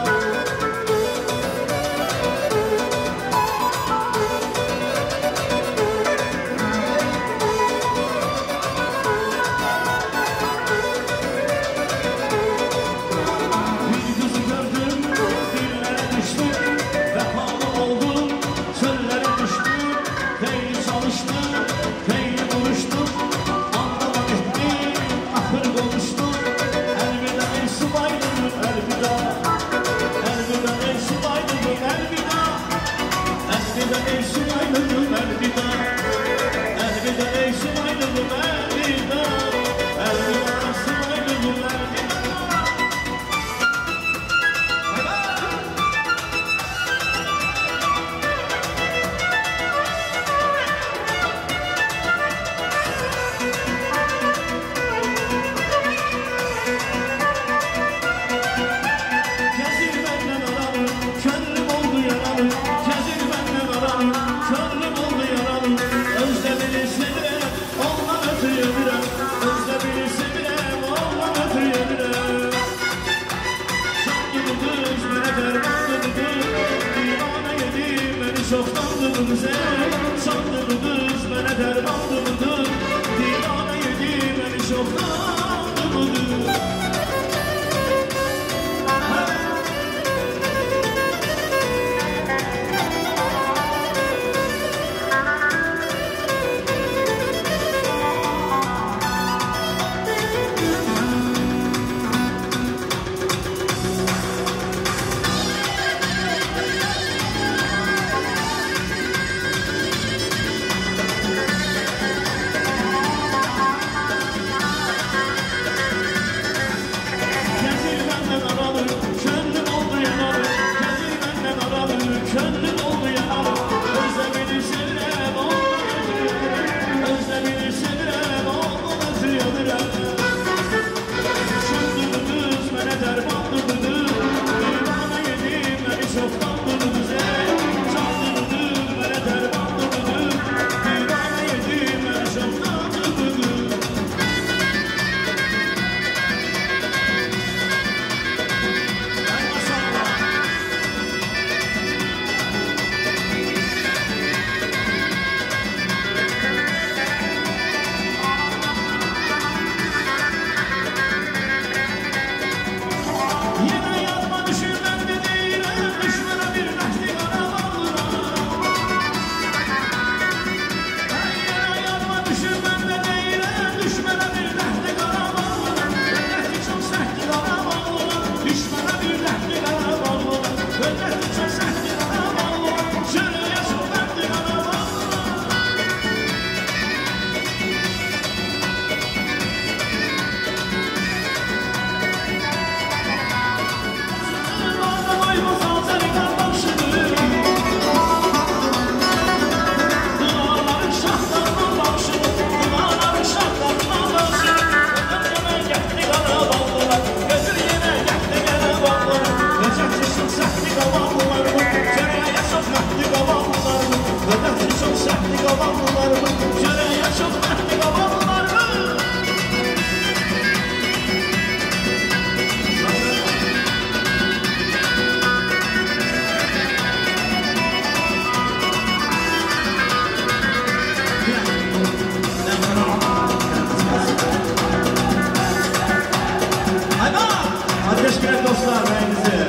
Bir kızı gördüm, dillere düştüm Vefalı oldum, çöllere düştüm Beyni çalıştım, beyni vuruştum Anlamak ettim, ahır konuştum Elvida ey subaylım, elvida Elvida ey subaylım, elvida Elvida ey subaylım, elvida Elvida ey subaylım, elvida Elvida subaylım, elvida Gezir benden aranı, könlüm oldu yaralı Gezir benden aranı, könlüm oldu yaralı Özle bilirsin bile, ondan ötüye bile Özle bilirsin bile, ondan ötüye bile Can gibi kız, bana derman gibi kız Divane yedim, beni çoktandı bize Can gibi kız, bana derman gibi kız Divane yedim, beni çoktandı bize Gezir benden aralı, könlüm oldu yanalı Gezir benden aralı, könlüm oldu yanalı Özle bilirsin bile, ondan ötüye bile Özle bilirsin bile, ondan ötüye bile Şundu kız, bana dermandı kız Divane yedim, beni çoktandı bize Candı kız, bana dermandı kız Divane yedim, beni çoktandı kız Teşekkür ederim dostlar. Beğeninize.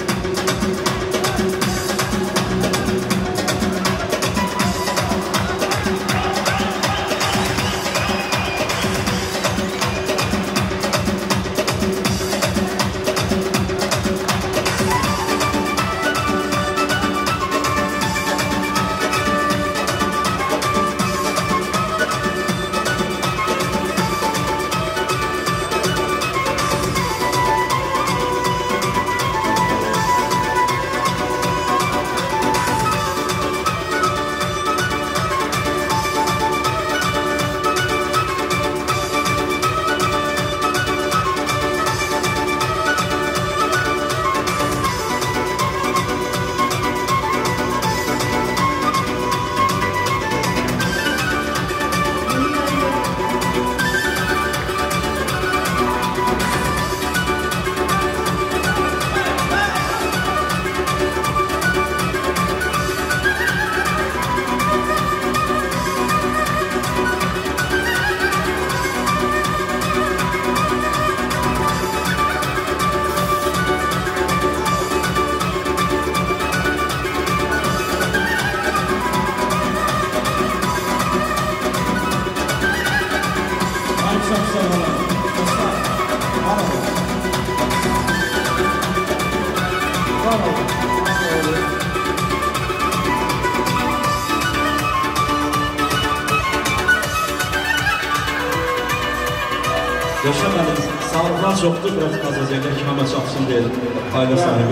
Yaşamadım. Sağlıklar çoktur. Biraz azacaqlar ki, ama çapsın deyelim. Ailə sahibi.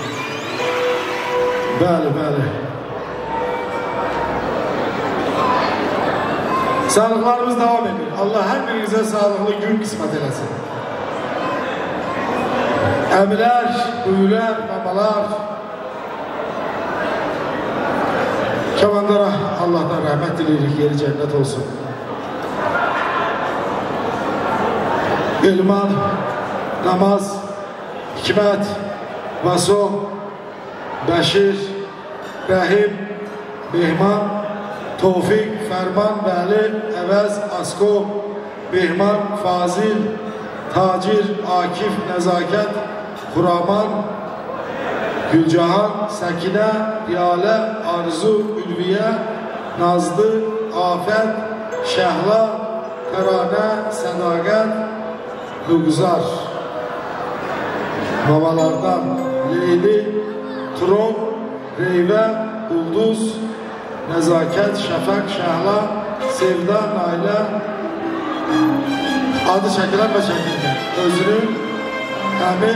Bəli, bəli. Sağlıklarımız devam ediyor. Allah her birinize sağlıklı gün kısmet eylesin. Əmilər, büyülər, babalar, Kavandara Allah'tan rahmet dileyirik, yeri cennet olsun. İlman, Namaz, Hikmet, Vaso, Beşir, Rahim, Bihman, Tevfik, Ferman, Veli, Evez, Asko, Bihman, Fazil, Tacir, Akif, Nezaket, Kuraman, Gülcahan, Sekine, Diyale, Arzu, Ülviye, Nazlı, Afet, Şehla, Karane, Sedaget, Lugzar. Babalardan Leyli, Tron, Reyve, Ulduz, Nezaket, Şefek, Şehla, Sevda, Naile, adı çekilen ve çekildi. Özünün Əmi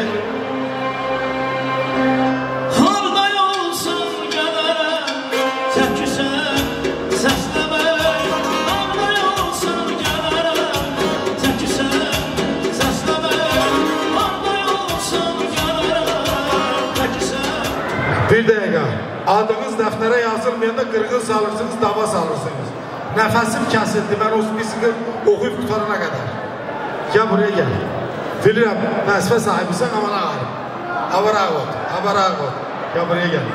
Harda yolsun gələrəm, çəkirsən, səsləmək. Harda yolsun gələrəm, çəkirsən, səsləmək. Harda yolsun gələrəm, çəkirsən. Bir dakika. Adınız deftere yazılmayanda qırğın salırsınız, dava salırsınız. Nefesim kesildi. Ben o bisiklet okuyup kurtarana kadar. Gel buraya gel. Bilirəm, vəzifə sahibisən, aman ağarım. Avaraq ol, avaraq ol. Gel buraya gel.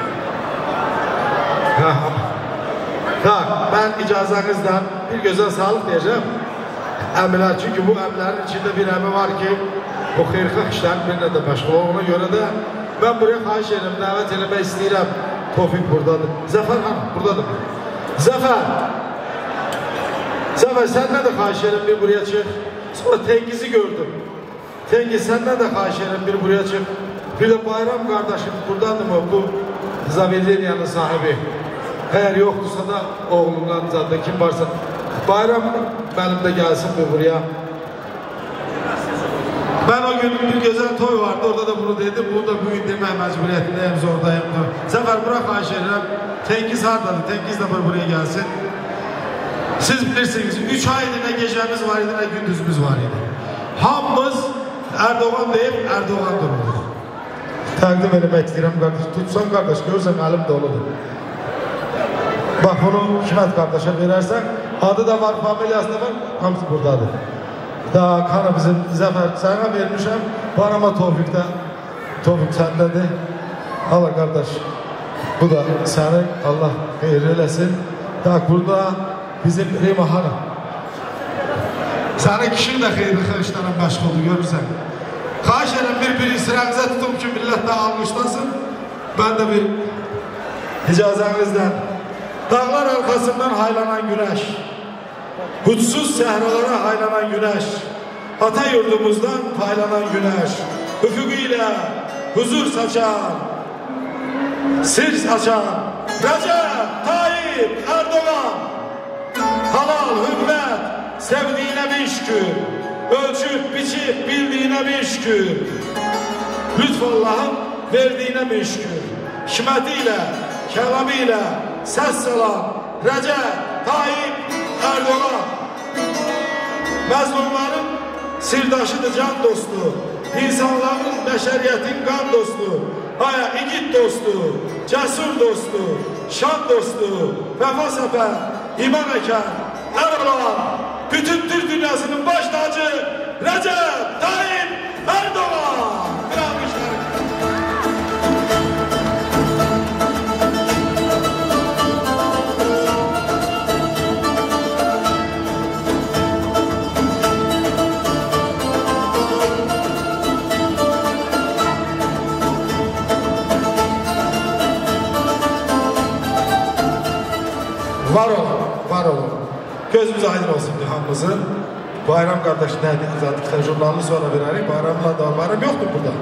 Tak, ben icazənizlə bir gözəl sağlık diyeceğim. Əmilər, çünkü bu əmlərin içinde bir əmi var ki, o xeyrxalq işlərin birine de məşğul. Ona göre de ben buraya xahiş edirəm, dəvət eləmək istəyirəm. Tevfik buradadır. Zafer hanım buradadır. Zafer. Zafer senden de xahiş edirəm bir buraya çık. Sonra Tengiz'i gördüm. Tengiz senden de xahiş edirəm bir buraya çık. Bir de Bayram kardeşim buradadır mı bu Zavelleriyanın sahibi? Eğer yoktursa da oğlundan zaten kim varsa. Bayram benim de gelsin bir buraya. Ben o gün bir güzel toy vardı, orada da bunu dedim, bunu da bugün demeye mecburiyetindeyim, zordayım. Zafer bırak xahiş edirəm, Tengiz hardadır, Tengiz de buraya gelsin. Siz bilirsiniz, 3 aydı ne gecemiz var idi, ne gündüzümüz var idi. Hamımız Erdoğan deyip Erdoğan dururdu. Təqdim eləmək istəyirəm qardaş, tutsan qardaş, görürsən əlim doludur. Bak bunu Hikmet kardeşe verersen, adı da var, familiyası da var, hamısı buradadır. Daha kanı bizim Zafer sana vermişim, var ama Tevfik'te, Tevfik sendedir. Allah kardeş, bu da senin, Allah hayır eylesin. Daha burada bizim Rima Hanım. Senin kişinin de hayırlı işlerine meşgul oldu, görürsen. Xahiş edirəm bir sıranıza tutum ki, millət də alqışlasın. Ben de bir icazənizdən dağlar arxasından haylanan güneş, hutsuz səhralara haylanan güneş, ata yurdumuzdan paylanan güneş, üfüqüyle huzur saçan, sir saçan Recep Tayyip Erdoğan, halal hürmet sevdiğine bin şükür, ölçüp biçip bildiğine bin şükür, lütfullahın verdiğine bin şükür, hikmetiyle, kelamıyla ses salan Recep Tayyip Erdoğan, məzlumların sirdaşıdır, can dostu, insanların, beşeriyetin kan dostu, igid dostu, cesur dostu, şan dostu, vefa sefer, iman eken, Erdoğan, bütün Türk dünyasının baş tacı Recep Tayyip Erdoğan. Var olun, var olun. Gözümüz aydın olsun hamımızın. Bayram kardeş nerede zaten jurnalını sonra vererek bayramla da bayram yoktur burada.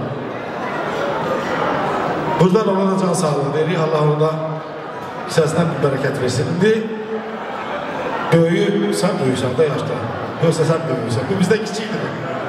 Buradan ona da can sağlığı veriyor. Allah ona sesinden bir bereket versin. Şimdi böyüyü, sen büyüysen de yaşta. Yoksa sen büyüysen. Bu bizden küçüğüydü.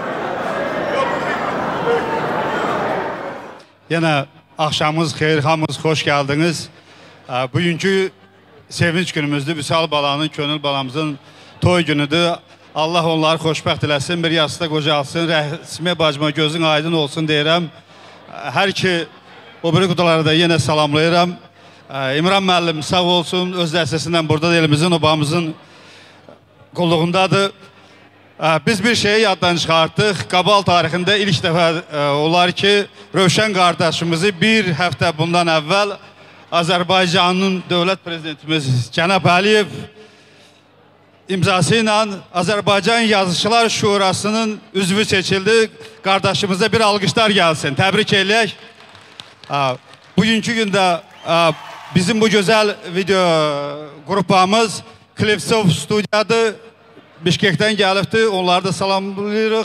Yine akşamınız xeyir, hamınız hoş geldiniz. Bugünkü sevinç günümüzdür. Vüsal balanın, könül balamızın toy günüdür. Allah onları xoşbəxt eləsin, bir yastıda qocalsın, rəsmi bacıma gözün aydın olsun deyirəm. Hər iki o biri qudaları da yenə salamlayıram. İmran müəllim sağ olsun, öz dəstəsindən burada elimizin, obamızın qulluğundadır. Biz bir şeyi yaddan çıxartdıq. Qabal tarixində ilk dəfə olar ki, Rövşən qardaşımızı bir həftə bundan əvvəl Azərbaycanın dövlət prezidentimiz Cənab Əliyev imzası ilə Azərbaycan Yazıçılar Şurasının üzvü seçildi. Qardaşımıza bir alqışlar gəlsin. Təbrik eləyək. Bugünkü gündə bizim bu gözəl video qrupamız Klipsov studiyadır. Bişkekdən gəlibdir. Onları da salamlayırıq.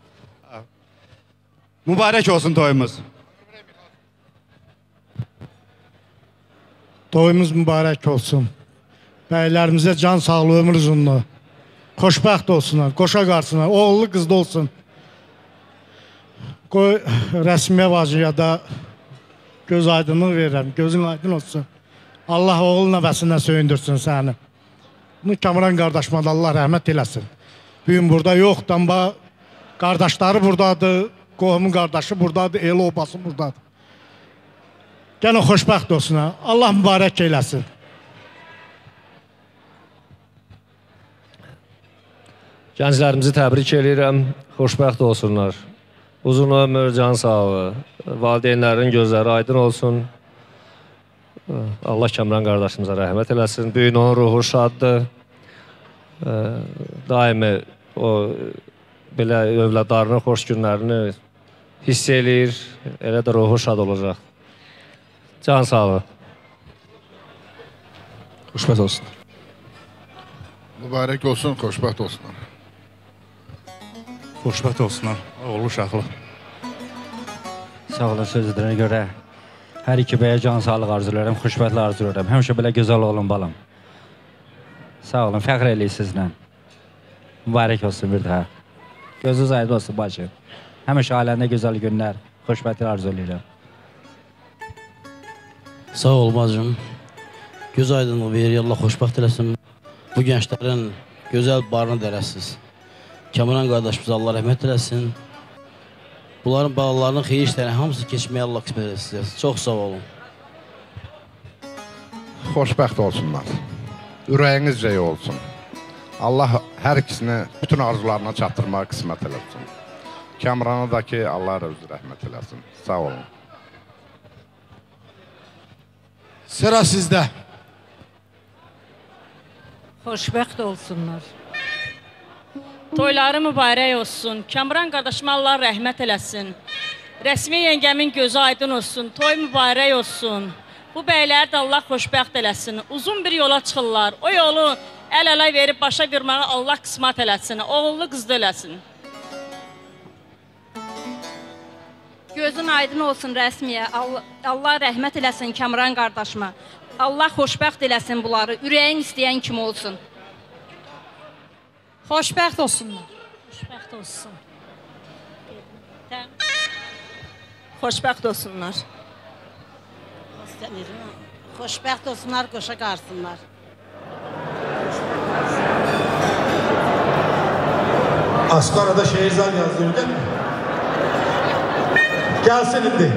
Mübarək olsun toyumuz. Toyumuz mübarək olsun. Bəylərimizə can sağlığı, ömür uzunluğu. Xoşbəxt olsunlar, qoşa qarsınlar, oğullu qızda olsun. Qoy rəsmiyə vacıya da göz aydınlıq verirəm, gözün aydın olsun. Allah oğul nəvəsindən söyündürsün səni. Bunu Kamran qardaşıma da Allah rəhmət eləsin. Bugün burada yox, damba qardaşları buradadır, qohumun qardaşı buradadır, el obası buradadır. Gənə xoşbəxt olsun, Allah mübarək eləsin. Gənclərimizi təbrik edirəm, xoşbəxt olsunlar. Uzun ömür, can sağlığı, valideynlərin gözləri aydın olsun. Allah Kamran qardaşımıza rəhmət eləsin. Büyün onun ruhu şaddır. Daimi o belə övladlarının xoş günlərini hiss eləyir. Elə də ruhu şad olacaq. Can sağlığı. Xoşbəxt olsun. Mübarək olsun, xoşbəxt olsunlar. Xoşbəxt olsunlar, oğlu uşaqlı. Sağ olun sözlərinə görə hər iki bəyə can sağlıq arzulayıram, xoşbəxtlik arzulayıram. Həmişə belə gözəl olun balam. Sağ olun, fəxr eləyik sizlə. Mübarək olsun bir daha. Gözünüz aydın olsun bacı. Həmişə ailəndə gözəl günlər, xoşbəxtlik arzulayıram. Sağ ol bacım. Göz aydınlığı verir, Allah xoşbəxt eləsin. Bu gençlərin gözəl barını dərəsiz. Kamran qardaşımıza Allah rəhmət eləsin. Bunların balalarının xeyir işlərini hamısı keçməyə Allah qismət eləsin. Çox sağ olun. Xoşbəxt olsunlar. Ürəyiniz cəy olsun. Allah hər ikisini bütün arzularına çatdırmağa qismət eləsin. Kamrana da ki, Allah özü rəhmət eləsin. Sağ olun. Sıra sizdə. Xoşbəxt olsunlar. Toyları mübarək olsun. Kamran qardaşıma Allah rəhmət eləsin. Rəsmi yengəmin gözü aydın olsun. Toy mübarək olsun. Bu bəyləri də Allah xoşbəxt eləsin. Uzun bir yola çıxırlar. O yolu əl-ələ verib başa verməyə Allah qismat eləsin. Oğullu qızdı eləsin. Gözün aydın olsun rəsmiyə. Allah rəhmət eləsin Kamran qardaşıma. Allah xoşbəxt eləsin bunları. Ürəyin istəyən kimi olsun. Xoşbəxt olsunlar. Xoşbəxt olsun. Xoşbəxt olsunlar. Xoşbəxt olsunlar, qoşa qarsınlar. Aslana'da Şehrizad yazdı değil mi? Gelsin indi.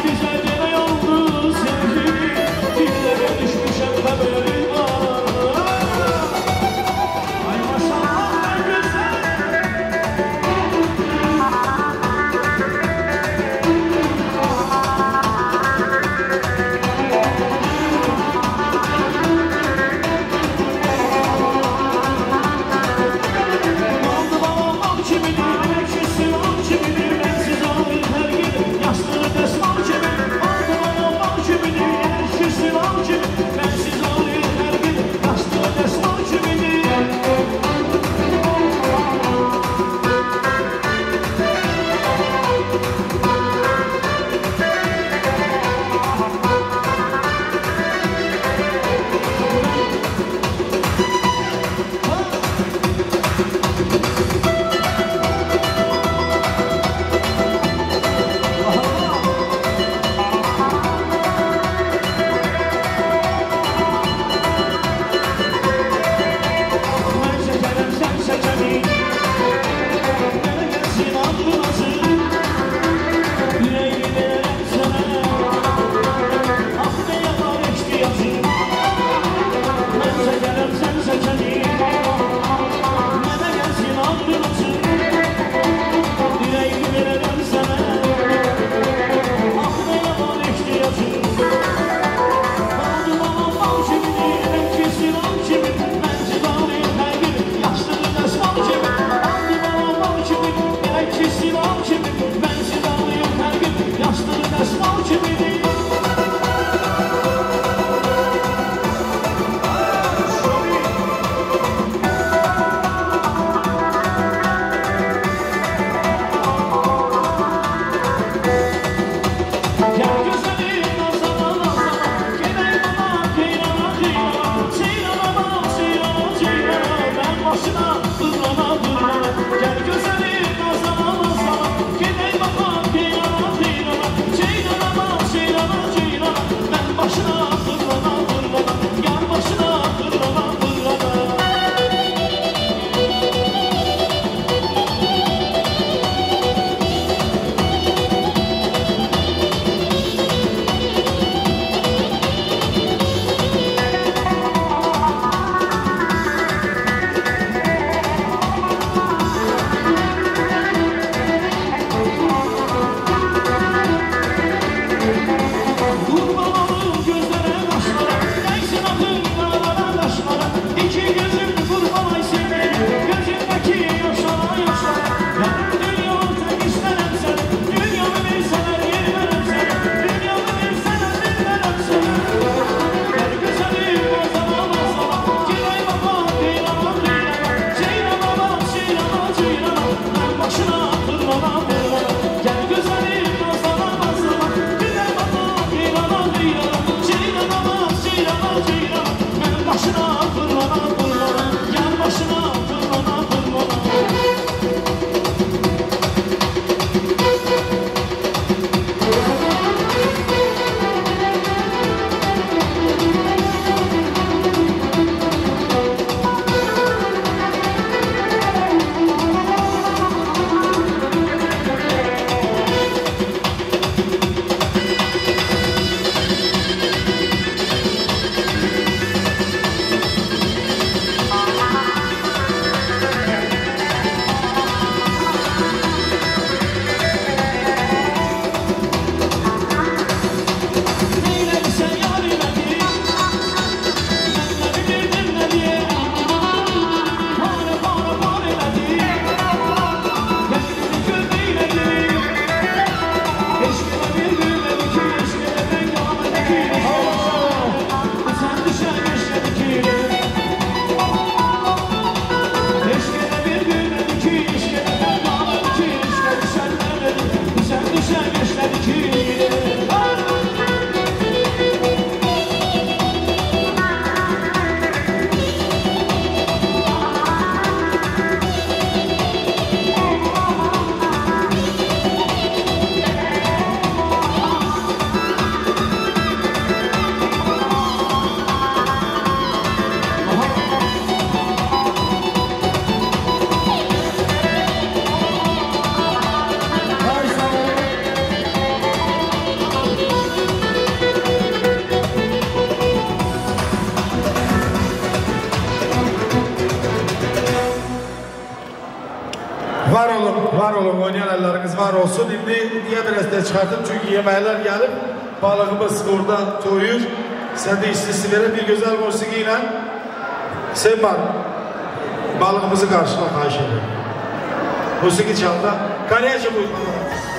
Haberin var mı? Var olun, oynayan elleriniz var olsun. Şimdi diye bir reste çıkartın çünkü yemekler gelip balığımız orada toyuyor. Sen de işsiz verip bir güzel musikiyle sen var. Balığımızı karşıla karşıla. Musiki çaldı. Kaleye çabuk.